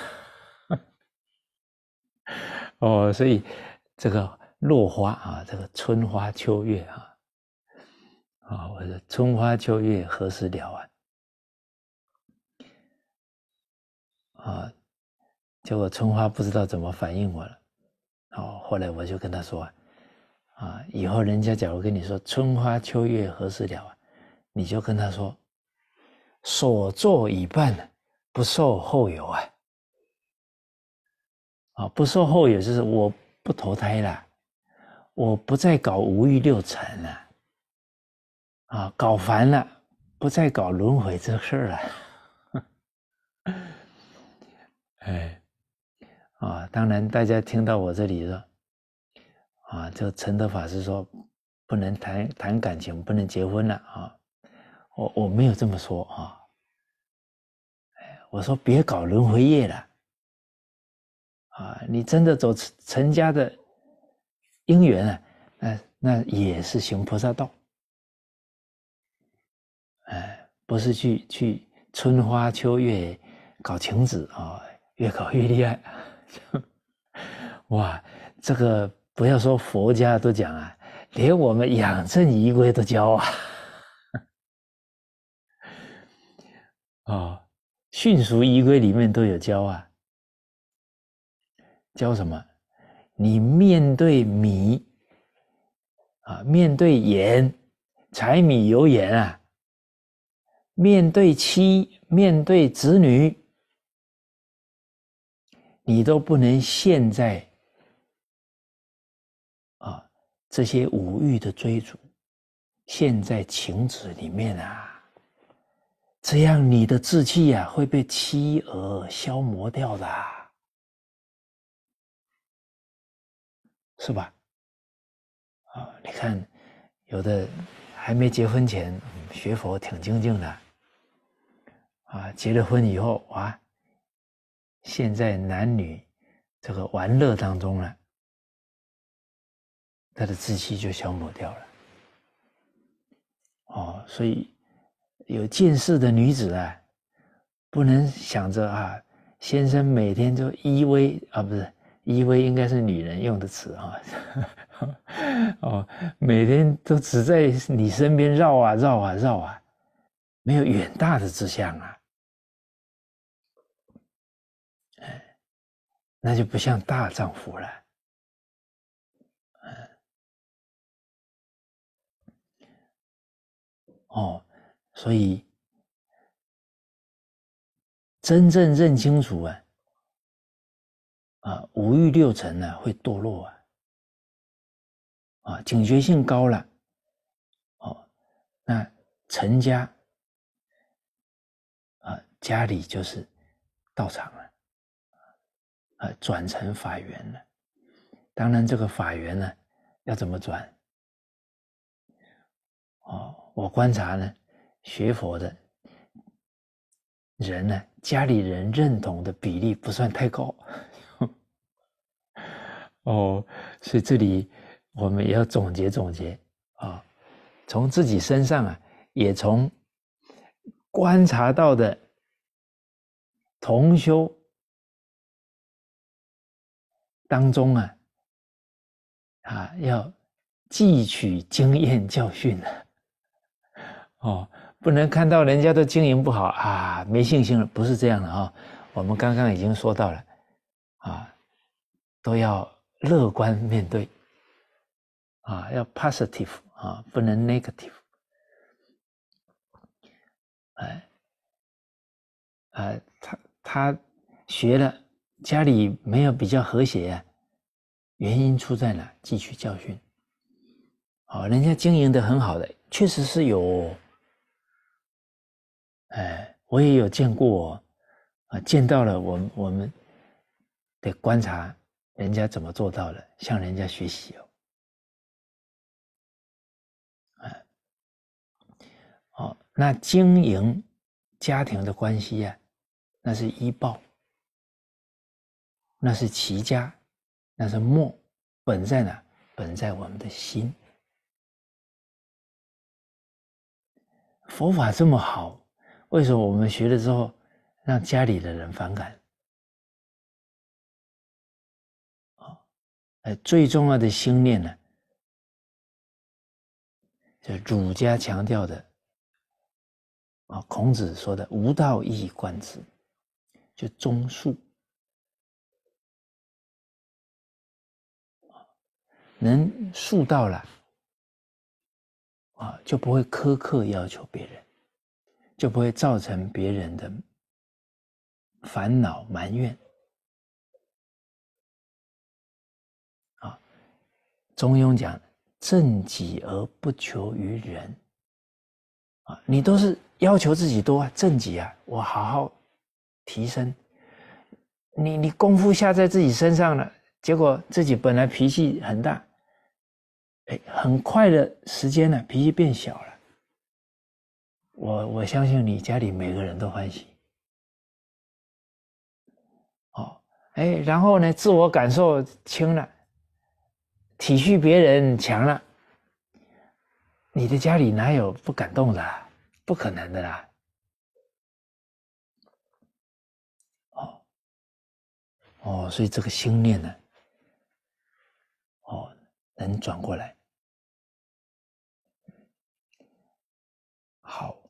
了所以这个落花这个春花秋月我的春花秋月何时了结果春花不知道怎么反应我了后来我就跟他说以后人家假如跟你说春花秋月何时了你就跟他说所作已办不受后有不受后有就是我不投胎了，我不再搞五欲六尘了搞烦了，不再搞轮回这事儿了当然大家听到我这里说这个陈德法师说不能谈感情，不能结婚了我没有这么说我说别搞轮回业了你真的走成家的姻缘那也是行菩萨道不是去春花秋月搞情子越搞越厉害哇，这个不要说佛家都讲连我们养正仪规都教训俗仪规里面都有教教什么？你面对米面对盐，柴米油盐面对妻，面对子女，你都不能陷在这些五欲的追逐，陷在情执里面这样你的志气会被妻儿消磨掉的是吧？你看有的还没结婚前学佛挺精进的结了婚以后现在男女这个玩乐当中了，他的志气就消磨掉了所以有见识的女子不能想着先生每天就依偎不是依偎应该是女人用的词每天都只在你身边绕绕没有远大的志向那就不像大丈夫了所以真正认清楚五欲六尘会堕落警觉性高了那成家家里就是道场了，转成法缘了。当然这个法缘呢要怎么转？我观察呢学佛的人呢，家里人认同的比例不算太高。所以这里我们也要总结总结从自己身上也从观察到的同修当中要汲取经验教训不能看到人家都经营不好没信心了，不是这样的我们刚刚已经说到了都要乐观面对要 positive 不能 negative。他学了，家里没有比较和谐原因出在哪？汲取教训。人家经营的很好的，确实是有我也有见过见到了，我们得观察人家怎么做到的，向人家学习那经营家庭的关系那是依报，那是齐家，那是末，本在哪？本在我们的心。佛法这么好，为什么我们学了之后让家里的人反感？最重要的心念呢，就儒家强调的孔子说的无道一以贯之，就忠恕。能恕道了就不会苛刻要求别人，就不会造成别人的烦恼埋怨中庸讲正己而不求于人你都是要求自己多正己我好好提升，你功夫下在自己身上了，结果自己本来脾气很大，很快的时间呢脾气变小了，我相信你家里每个人都欢喜然后呢自我感受轻了，体恤别人强了，你的家里哪有不感动的不可能的啦所以这个心念呢能转过来好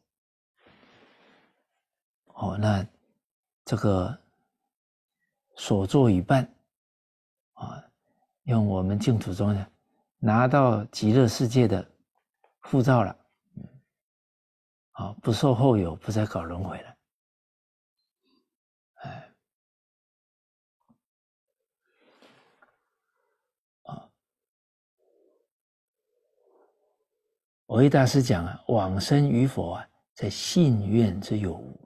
那这个所作已办用我们净土宗呢拿到极乐世界的护照了不受后有，不再搞轮回了蕅益大师讲往生与否在信愿之有无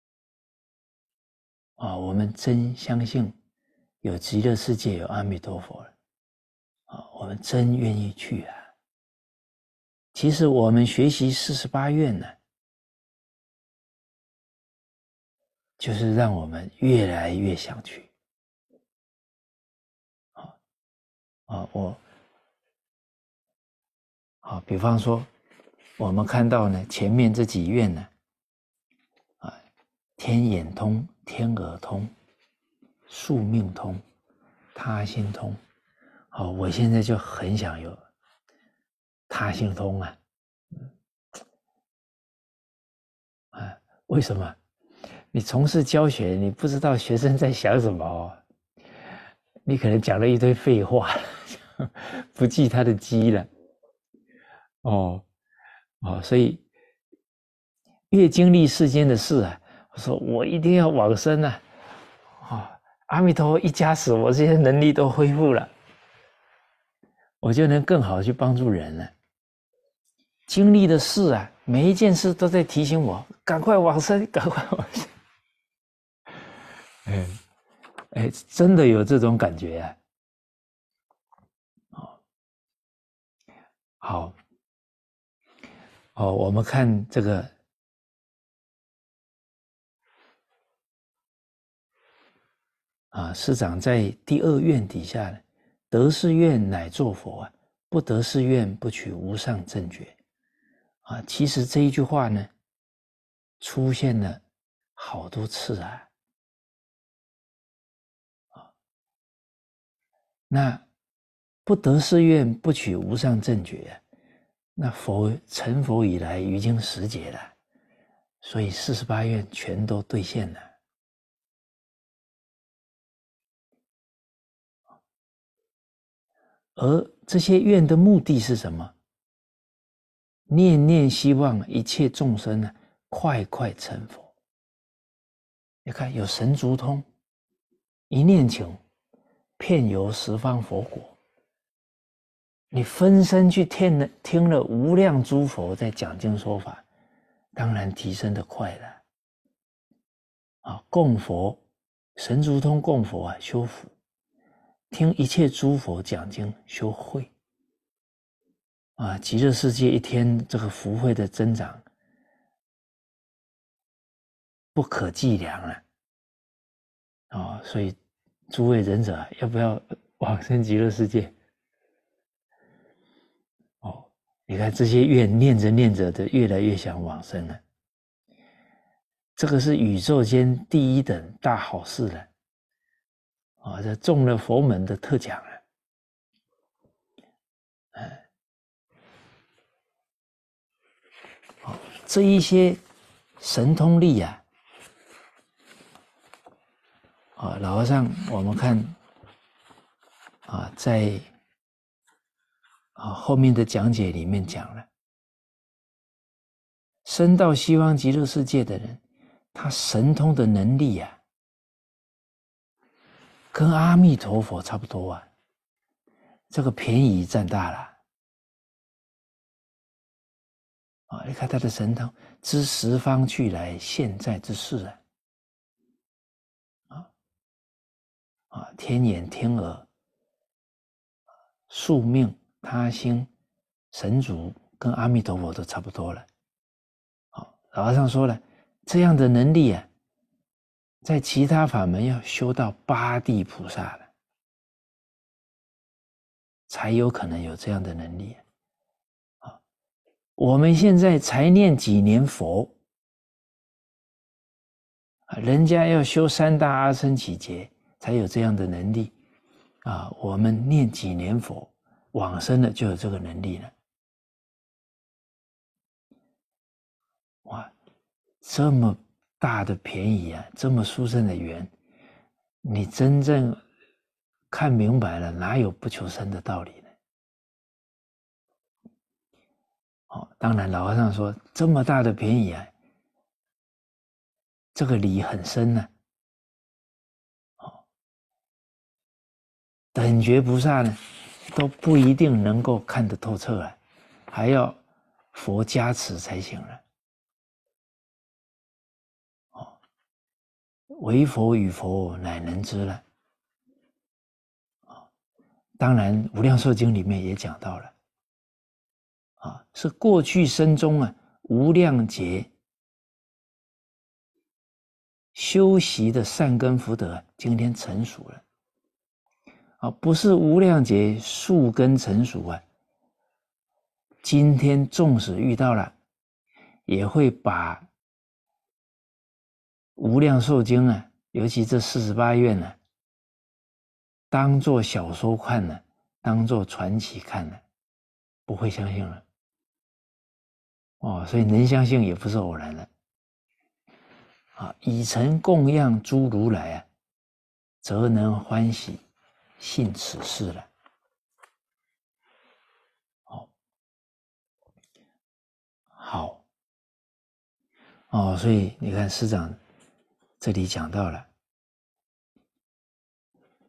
我们真相信有极乐世界，有阿弥陀佛了我们真愿意去其实我们学习48愿呢就是让我们越来越想去比方说我们看到呢前面这几愿呢天眼通、天耳通、宿命通、他心通我现在就很想有他心通为什么？你从事教学，你不知道学生在想什么你可能讲了一堆废话不记他的机了所以越经历世间的事我说我一定要往生阿弥陀佛一加持，我这些能力都恢复了，我就能更好去帮助人了经历的事啊，每一件事都在提醒我，赶快往生，赶快往生。真的有这种感觉啊！好，我们看这个师长在第二愿底下呢，得是愿乃作佛啊，不得是愿不取无上正觉啊。其实这一句话呢，出现了好多次啊。那不得是愿不取无上正觉啊，那佛成佛以来于经十劫了，所以48愿全都兑现了。而这些愿的目的是什么？念念希望一切众生呢，快快成佛。你看有神足通，一念请，遍游十方佛国。你分身去听了无量诸佛在讲经说法，当然提升的快了。供佛神足通供佛啊，修福，听一切诸佛讲经修慧极乐世界一天这个福慧的增长不可计量了所以诸位仁者要不要往生极乐世界？你看这些愿念着念着的越来越想往生了，这个是宇宙间第一等大好事了这中了佛门的特奖了。这一些神通力老和尚我们看在后面的讲解里面讲了，生到西方极乐世界的人，他神通的能力跟阿弥陀佛差不多这个便宜占大了你看他的神通，知十方去来现在之事天眼天耳宿命他心神足跟阿弥陀佛都差不多了。老和尚说了，这样的能力在其他法门要修到八地菩萨了，才有可能有这样的能力我们现在才念几年佛人家要修三大阿僧祇劫才有这样的能力我们念几年佛往生了就有这个能力了。哇，这么大的便宜这么殊胜的缘，你真正看明白了，哪有不求生的道理呢？当然老和尚说这么大的便宜这个理很深等觉菩萨呢都不一定能够看得透彻还要佛加持才行了唯佛与佛乃能知了当然无量寿经里面也讲到了是过去生中无量劫修习的善根福德今天成熟了不是无量劫树根成熟今天纵使遇到了也会把无量寿经尤其这48愿当作小说看当作传奇看不会相信了所以能相信也不是偶然了以诚供养诸如来则能欢喜信此事了好所以你看师长这里讲到了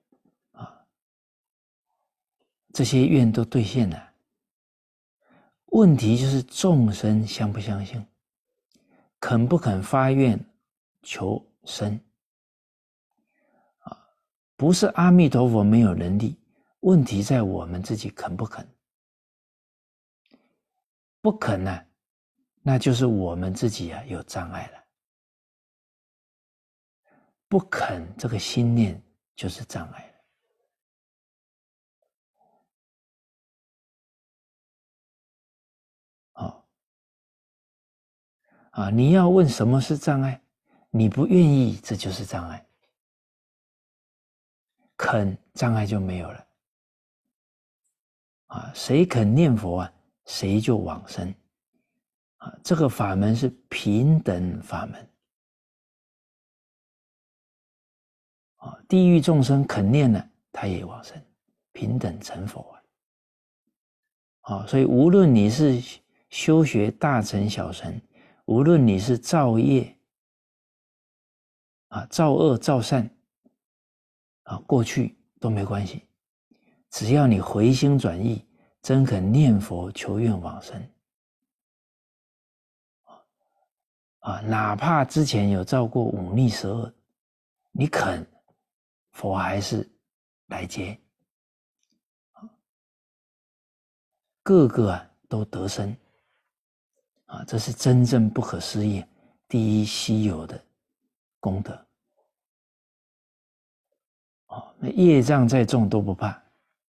这些愿都兑现了， 问题就是众生相不相信，肯不肯发愿求生不是阿弥陀佛没有能力，问题在我们自己肯不肯。不肯呢，那就是我们自己有障碍了。不肯这个心念就是障碍了。你要问什么是障碍，你不愿意，这就是障碍。肯，障碍就没有了。谁肯念佛谁就往生。这个法门是平等法门。地狱众生肯念了，他也往生，平等成佛所以无论你是修学大乘小乘，无论你是造业造恶造善过去都没关系，只要你回心转意，真肯念佛求愿往生哪怕之前有造过忤逆十恶，你肯，佛还是来接，个个都得生这是真正不可思议、第一稀有的功德那业障再重都不怕。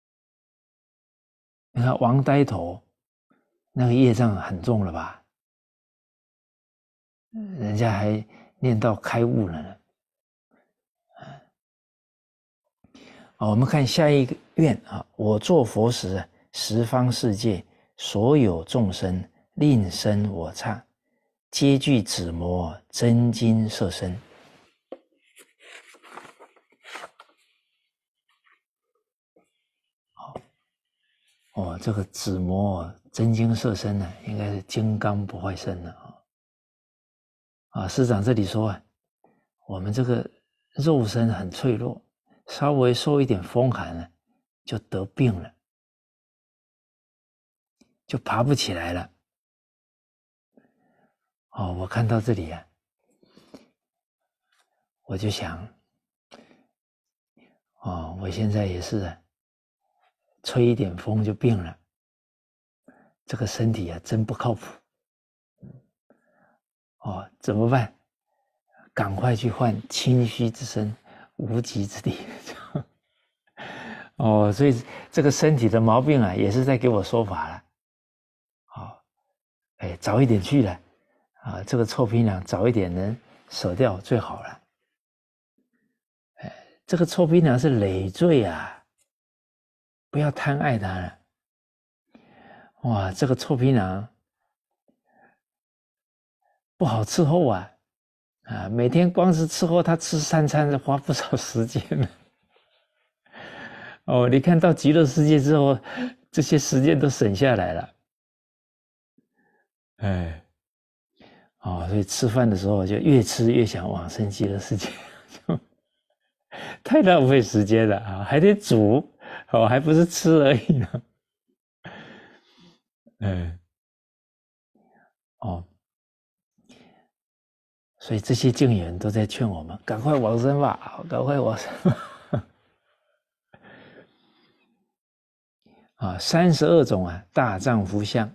你看王呆头那个业障很重了吧？人家还念到开悟了呢。我们看下一个愿我作佛时，十方世界所有众生令生我刹，皆具紫磨真金色身。这个紫磨真金色身呢，应该是金刚不坏身了师长这里说我们这个肉身很脆弱，稍微受一点风寒呢，就得病了，就爬不起来了。我看到这里我就想，我现在也是吹一点风就病了，这个身体真不靠谱。怎么办？赶快去换清虚之身，无极之地。所以这个身体的毛病也是在给我说法了。早一点去了这个臭皮囊早一点能舍掉最好了。这个臭皮囊是累赘不要贪爱它了。哇，这个臭皮囊不好伺候每天光是伺候它吃3餐就花不少时间了。你看到极乐世界之后，这些时间都省下来了。所以吃饭的时候就越吃越想往生极乐世界，太浪费时间了还得煮还不是吃而已呢。所以这些经言都在劝我们赶快往生吧，赶快往生吧。32种大丈夫相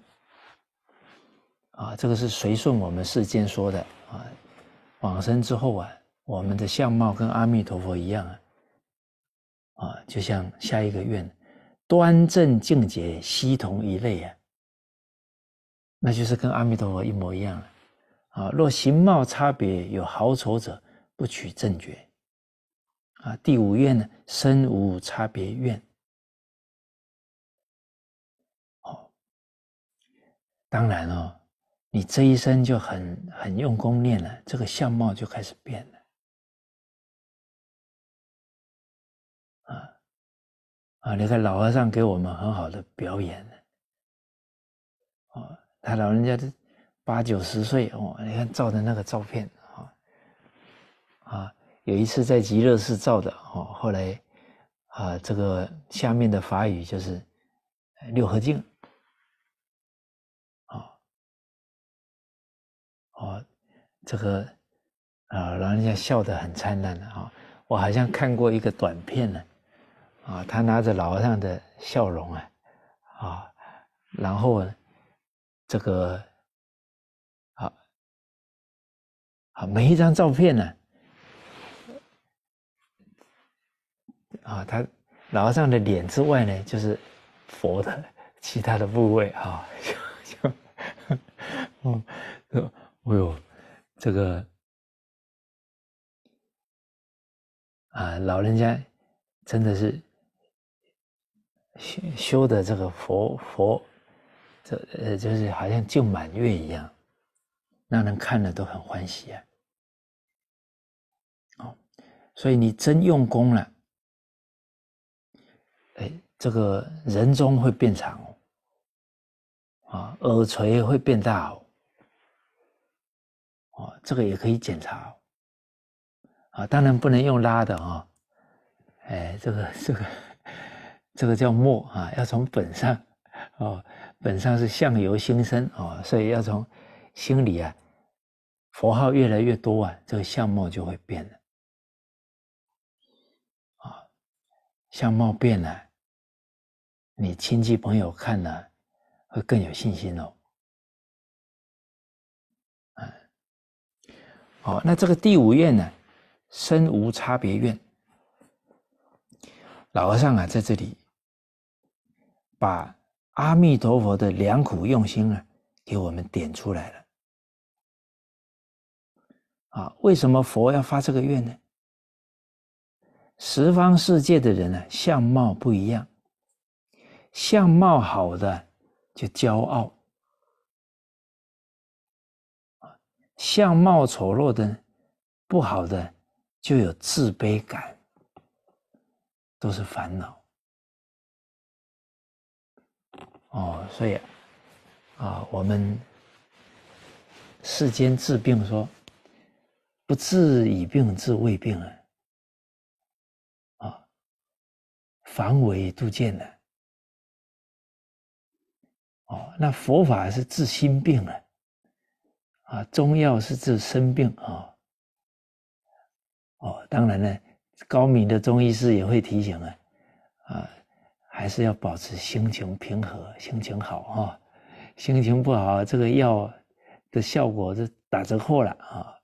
这个是随顺我们世间说的往生之后我们的相貌跟阿弥陀佛一样就像下一个愿，端正净洁，悉同一类那就是跟阿弥陀佛一模一样了若形貌差别有好丑者，不取正觉第5愿呢，身无差别愿当然你这一生就很用功念了，这个相貌就开始变了你看老和尚给我们很好的表演他老人家的8、90岁你看照的那个照片有一次在极乐寺照的后来这个下面的法语就是六合敬这个老人家笑得很灿烂啊！我好像看过一个短片呢，他拿着老和尚的笑容然后呢，这个每一张照片呢，他老和尚的脸之外呢，就是佛的其他的部位哎呦，这个老人家真的是修的这个佛，就是好像就满月一样，让人看了都很欢喜所以你真用功了，这个人中会变长耳垂会变大这个也可以检查当然不能用拉的这个叫默要从本上本上是相由心生所以要从心里佛号越来越多这个相貌就会变了相貌变了，你亲戚朋友看了会更有信心那这个第五愿呢，身无差别愿。老和尚在这里把阿弥陀佛的良苦用心给我们点出来了为什么佛要发这个愿呢？十方世界的人相貌不一样，相貌好的就骄傲相貌丑陋的不好的就有自卑感，都是烦恼所以我们世间治病说不治已病治未病防微杜渐那佛法是治心病中药是治身病当然呢，高明的中医师也会提醒还是要保持心情平和，心情好心情不好，这个药的效果就打折扣了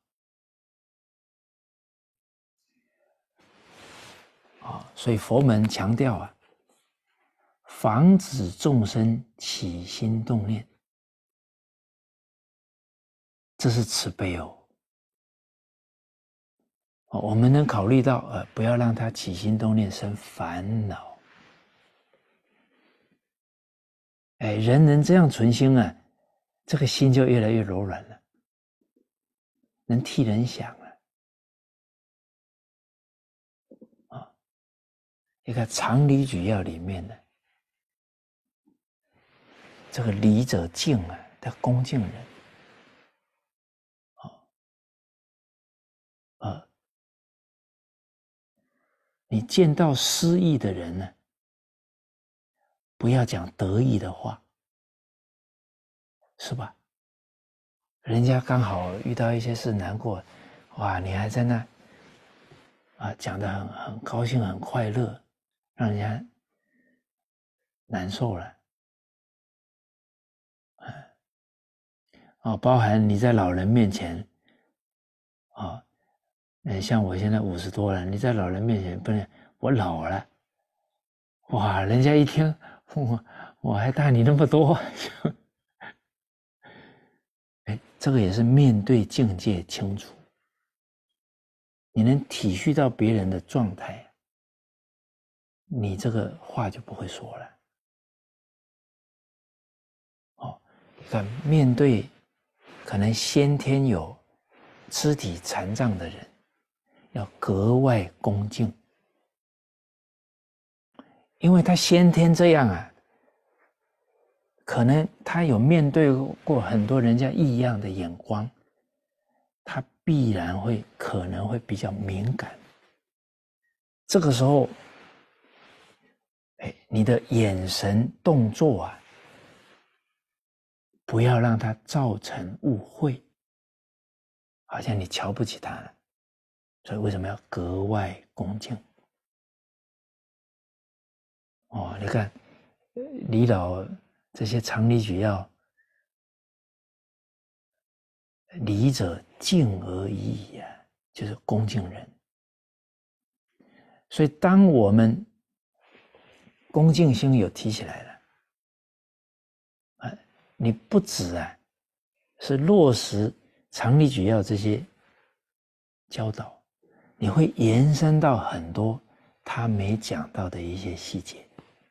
所以佛门强调防止众生起心动念，这是慈悲我们能考虑到不要让他起心动念生烦恼人能这样存心这个心就越来越柔软了，能替人想了一个常理举要里面的这个礼者敬的恭敬人你见到失意的人呢，不要讲得意的话，是吧？人家刚好遇到一些事难过，哇，你还在那讲得很高兴很快乐，让人家难受了包含你在老人面前像我现在50多了，你在老人面前不能我老了，哇，人家一听我还大你那么多这个也是面对境界清楚，你能体恤到别人的状态，你这个话就不会说了你看面对可能先天有肢体残障的人，要格外恭敬，因为他先天这样可能他有面对过很多人家异样的眼光，他必然可能会比较敏感。这个时候你的眼神动作不要让它造成误会好像你瞧不起他了。所以为什么要格外恭敬？你看李老这些常理举要，礼者敬而已矣啊，就是恭敬人。所以当我们恭敬心有提起来了，你不止是落实常理举要这些教导，你会延伸到很多他没讲到的一些细节。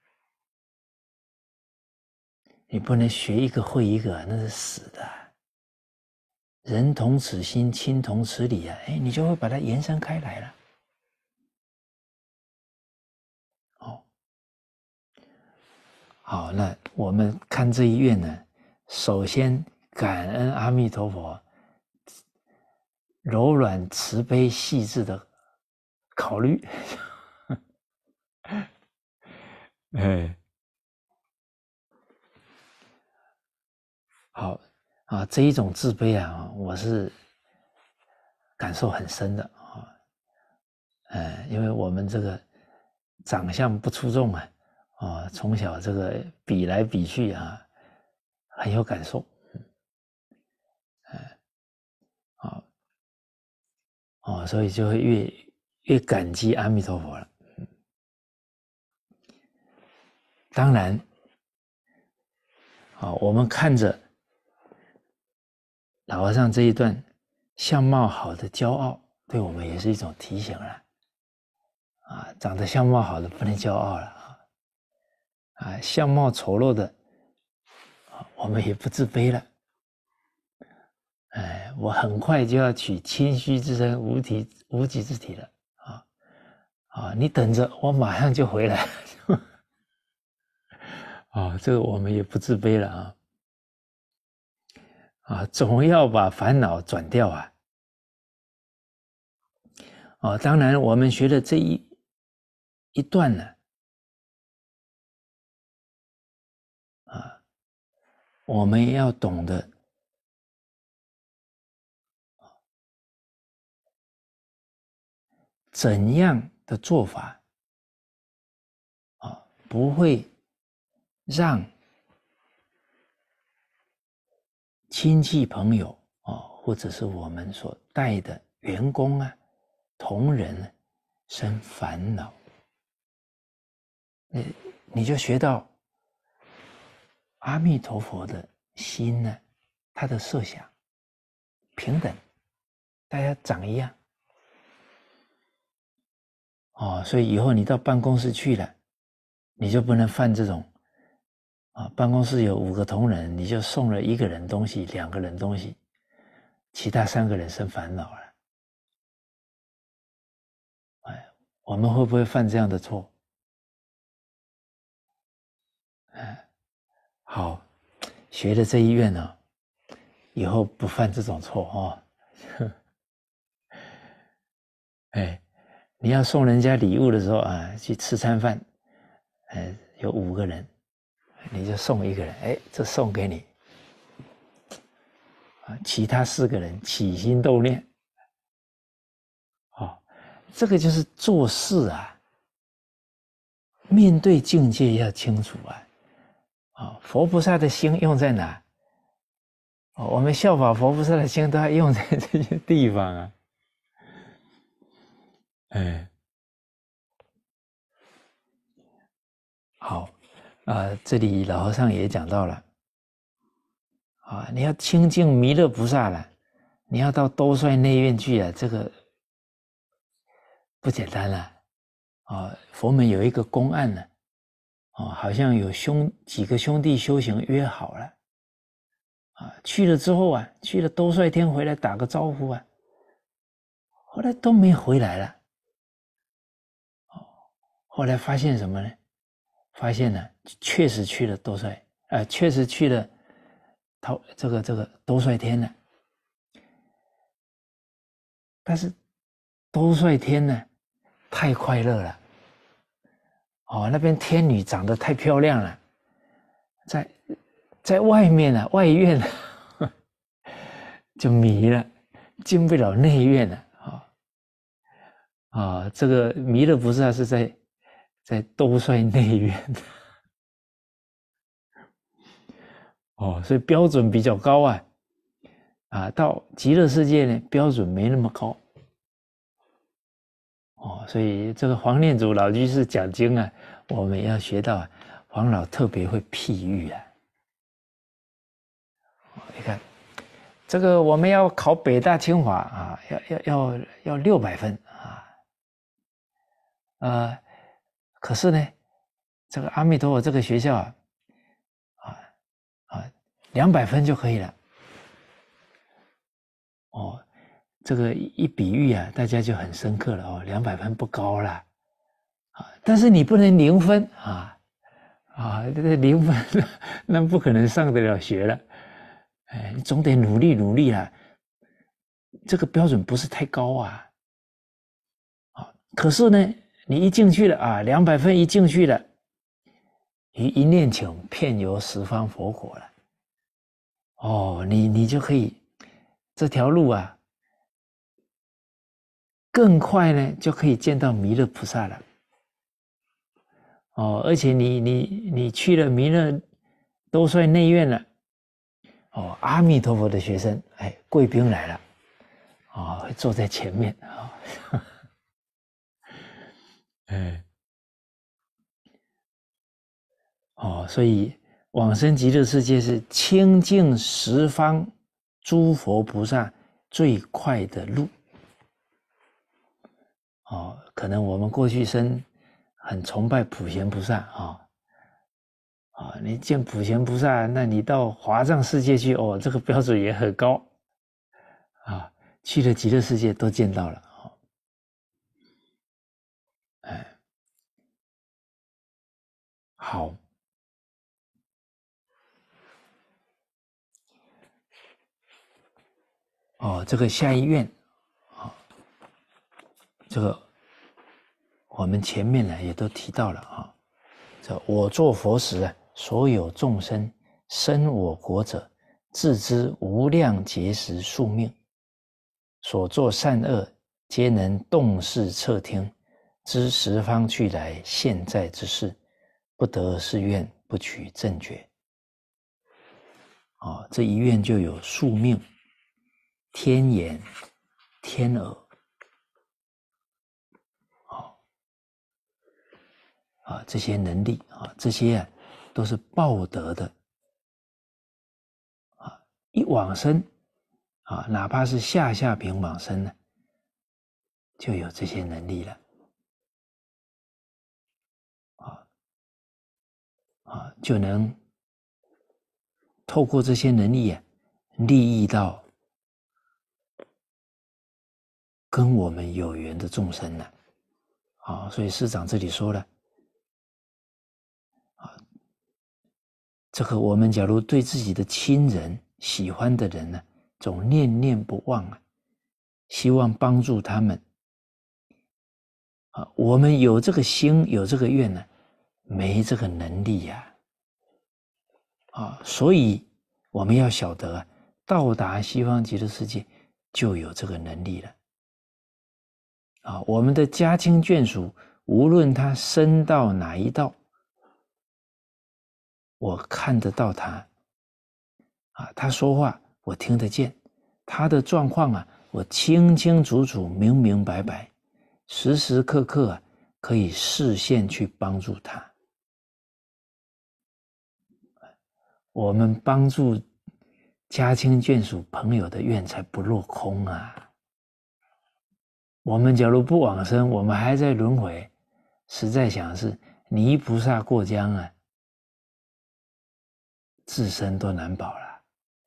你不能学一个会一个，那是死的。人同此心，亲同此理你就会把它延伸开来了。好，那我们看这一愿呢，首先感恩阿弥陀佛柔软慈悲细致的考虑。好这一种自卑我是感受很深的因为我们这个长相不出众从小这个比来比去很有感受。所以就会越感激阿弥陀佛了。当然我们看着老和尚这一段相貌好的骄傲，对我们也是一种提醒了长得相貌好的不能骄傲了相貌丑陋的我们也不自卑了。我很快就要取清虚之身无极之体了你等着，我马上就回来。这个我们也不自卑了总要把烦恼转掉当然我们学的这一段呢我们也要懂得怎样的做法不会让亲戚朋友或者是我们所带的员工同仁生烦恼。你就学到阿弥陀佛的心呢，他的设想平等，大家长一样所以以后你到办公室去了，你就不能犯这种办公室有5个同仁，你就送了1个人东西2个人东西，其他3个人生烦恼了。我们会不会犯这样的错？好，学了这一愿以后不犯这种错你要送人家礼物的时候去吃餐饭有5个人，你就送1个人这送给你其他4个人起心动念这个就是做事面对境界要清楚佛菩萨的心用在哪我们效法佛菩萨的心都要用在这些地方好这里老和尚也讲到了你要亲近弥勒菩萨了，你要到兜率内院去这个不简单了佛门有一个公案呢好像有几个兄弟修行约好了去了之后去了兜率天回来打个招呼后来都没回来了后来发现什么呢？发现呢确实去了兜率确实去了这个兜率天了，但是兜率天呢太快乐了那边天女长得太漂亮了，在外面外院就迷了， 进不了内院了这个弥勒菩萨是在兜率内院所以标准比较高到极乐世界呢标准没那么高所以这个黄念祖老居士讲经我们要学到黄老特别会譬喻你看这个我们要考北大清华要600分可是呢这个阿弥陀佛这个学校200分就可以了这个一比喻大家就很深刻了200分不高了但是你不能0分这个0分那不可能上得了学了你总得努力啦这个标准不是太高可是呢你一进去了200分一进去了于一念请遍游十方佛国了你就可以这条路更快呢就可以见到弥勒菩萨了而且你去了弥勒兜率内院了阿弥陀佛的学生贵宾来了会坐在前面所以往生极乐世界是清净十方诸佛菩萨最快的路可能我们过去生很崇拜普贤菩萨你见普贤菩萨那你到华藏世界去这个标准也很高去了极乐世界都见到了好这个下一愿这个我们前面呢也都提到了这我作佛时所有众生生我国者自知无量劫时宿命所作善恶皆能洞视彻听知十方去来现在之事不得是愿不取正觉这一愿就有宿命天眼天耳这些能力这些都是报德的一往生哪怕是下品往生呢就有这些能力了就能透过这些能力利益到跟我们有缘的众生呢所以师长这里说了这个我们假如对自己的亲人喜欢的人呢总念念不忘希望帮助他们我们有这个心有这个愿呢没这个能力所以我们要晓得到达西方极乐世界就有这个能力了我们的家亲眷属无论他升到哪一道我看得到他他说话我听得见他的状况我清清楚楚明明白白时时刻刻可以视线去帮助他我们帮助家亲眷属朋友的愿才不落空我们假如不往生我们还在轮回实在想是泥菩萨过江自身都难保了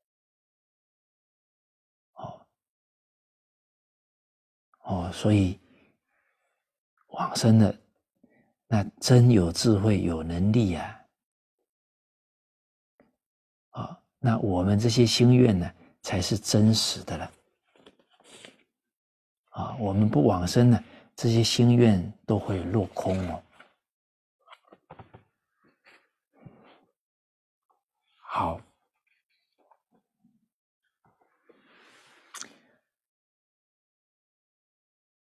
所以往生的那真有智慧有能力那我们这些心愿呢才是真实的了我们不往生呢这些心愿都会落空好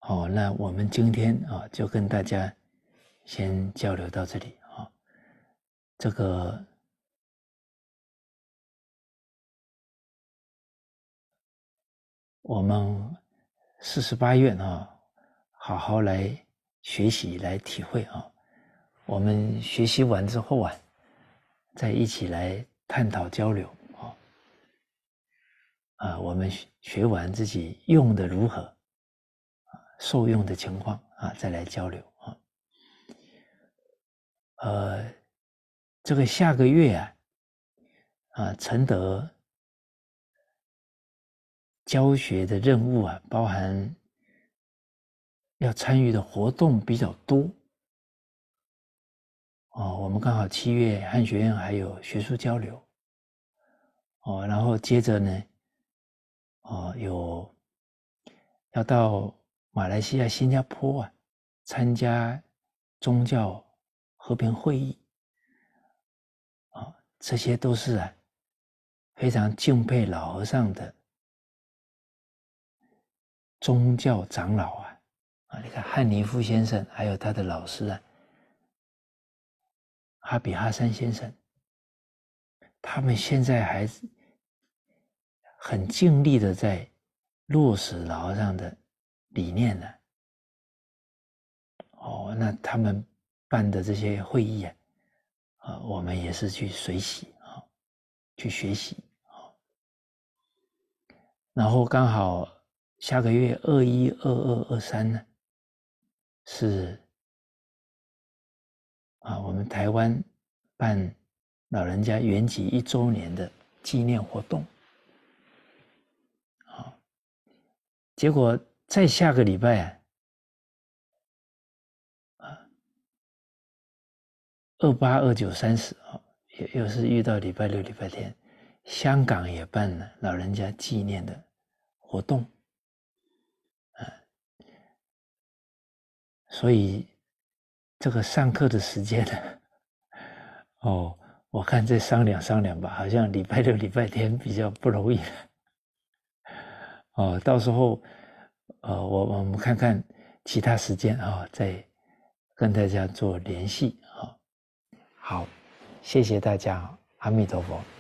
那我们今天就跟大家先交流到这里这个我们48愿好好来学习来体会我们学习完之后再一起来探讨交流我们学完自己用的如何受用的情况再来交流这个下个月承德教学的任务包含要参与的活动比较多我们刚好7月汉学院还有学术交流然后接着呢有要到马来西亚、新加坡参加宗教和平会议这些都是非常敬佩老和尚的宗教长老你看汉尼夫先生还有他的老师哈比哈山先生，他们现在还很尽力的在落实老和尚的理念呢那他们办的这些会议我们也是去随喜去学习然后刚好下个月21、22、23呢是我们台湾办老人家圆寂1周年的纪念活动结果再下个礼拜28、29、30又是遇到礼拜六、礼拜天，香港也办了老人家纪念的活动所以这个上课的时间呢我看再商量商量吧，好像礼拜六、礼拜天比较不容易到时候我们看看其他时间再跟大家做联系好，谢谢大家阿弥陀佛。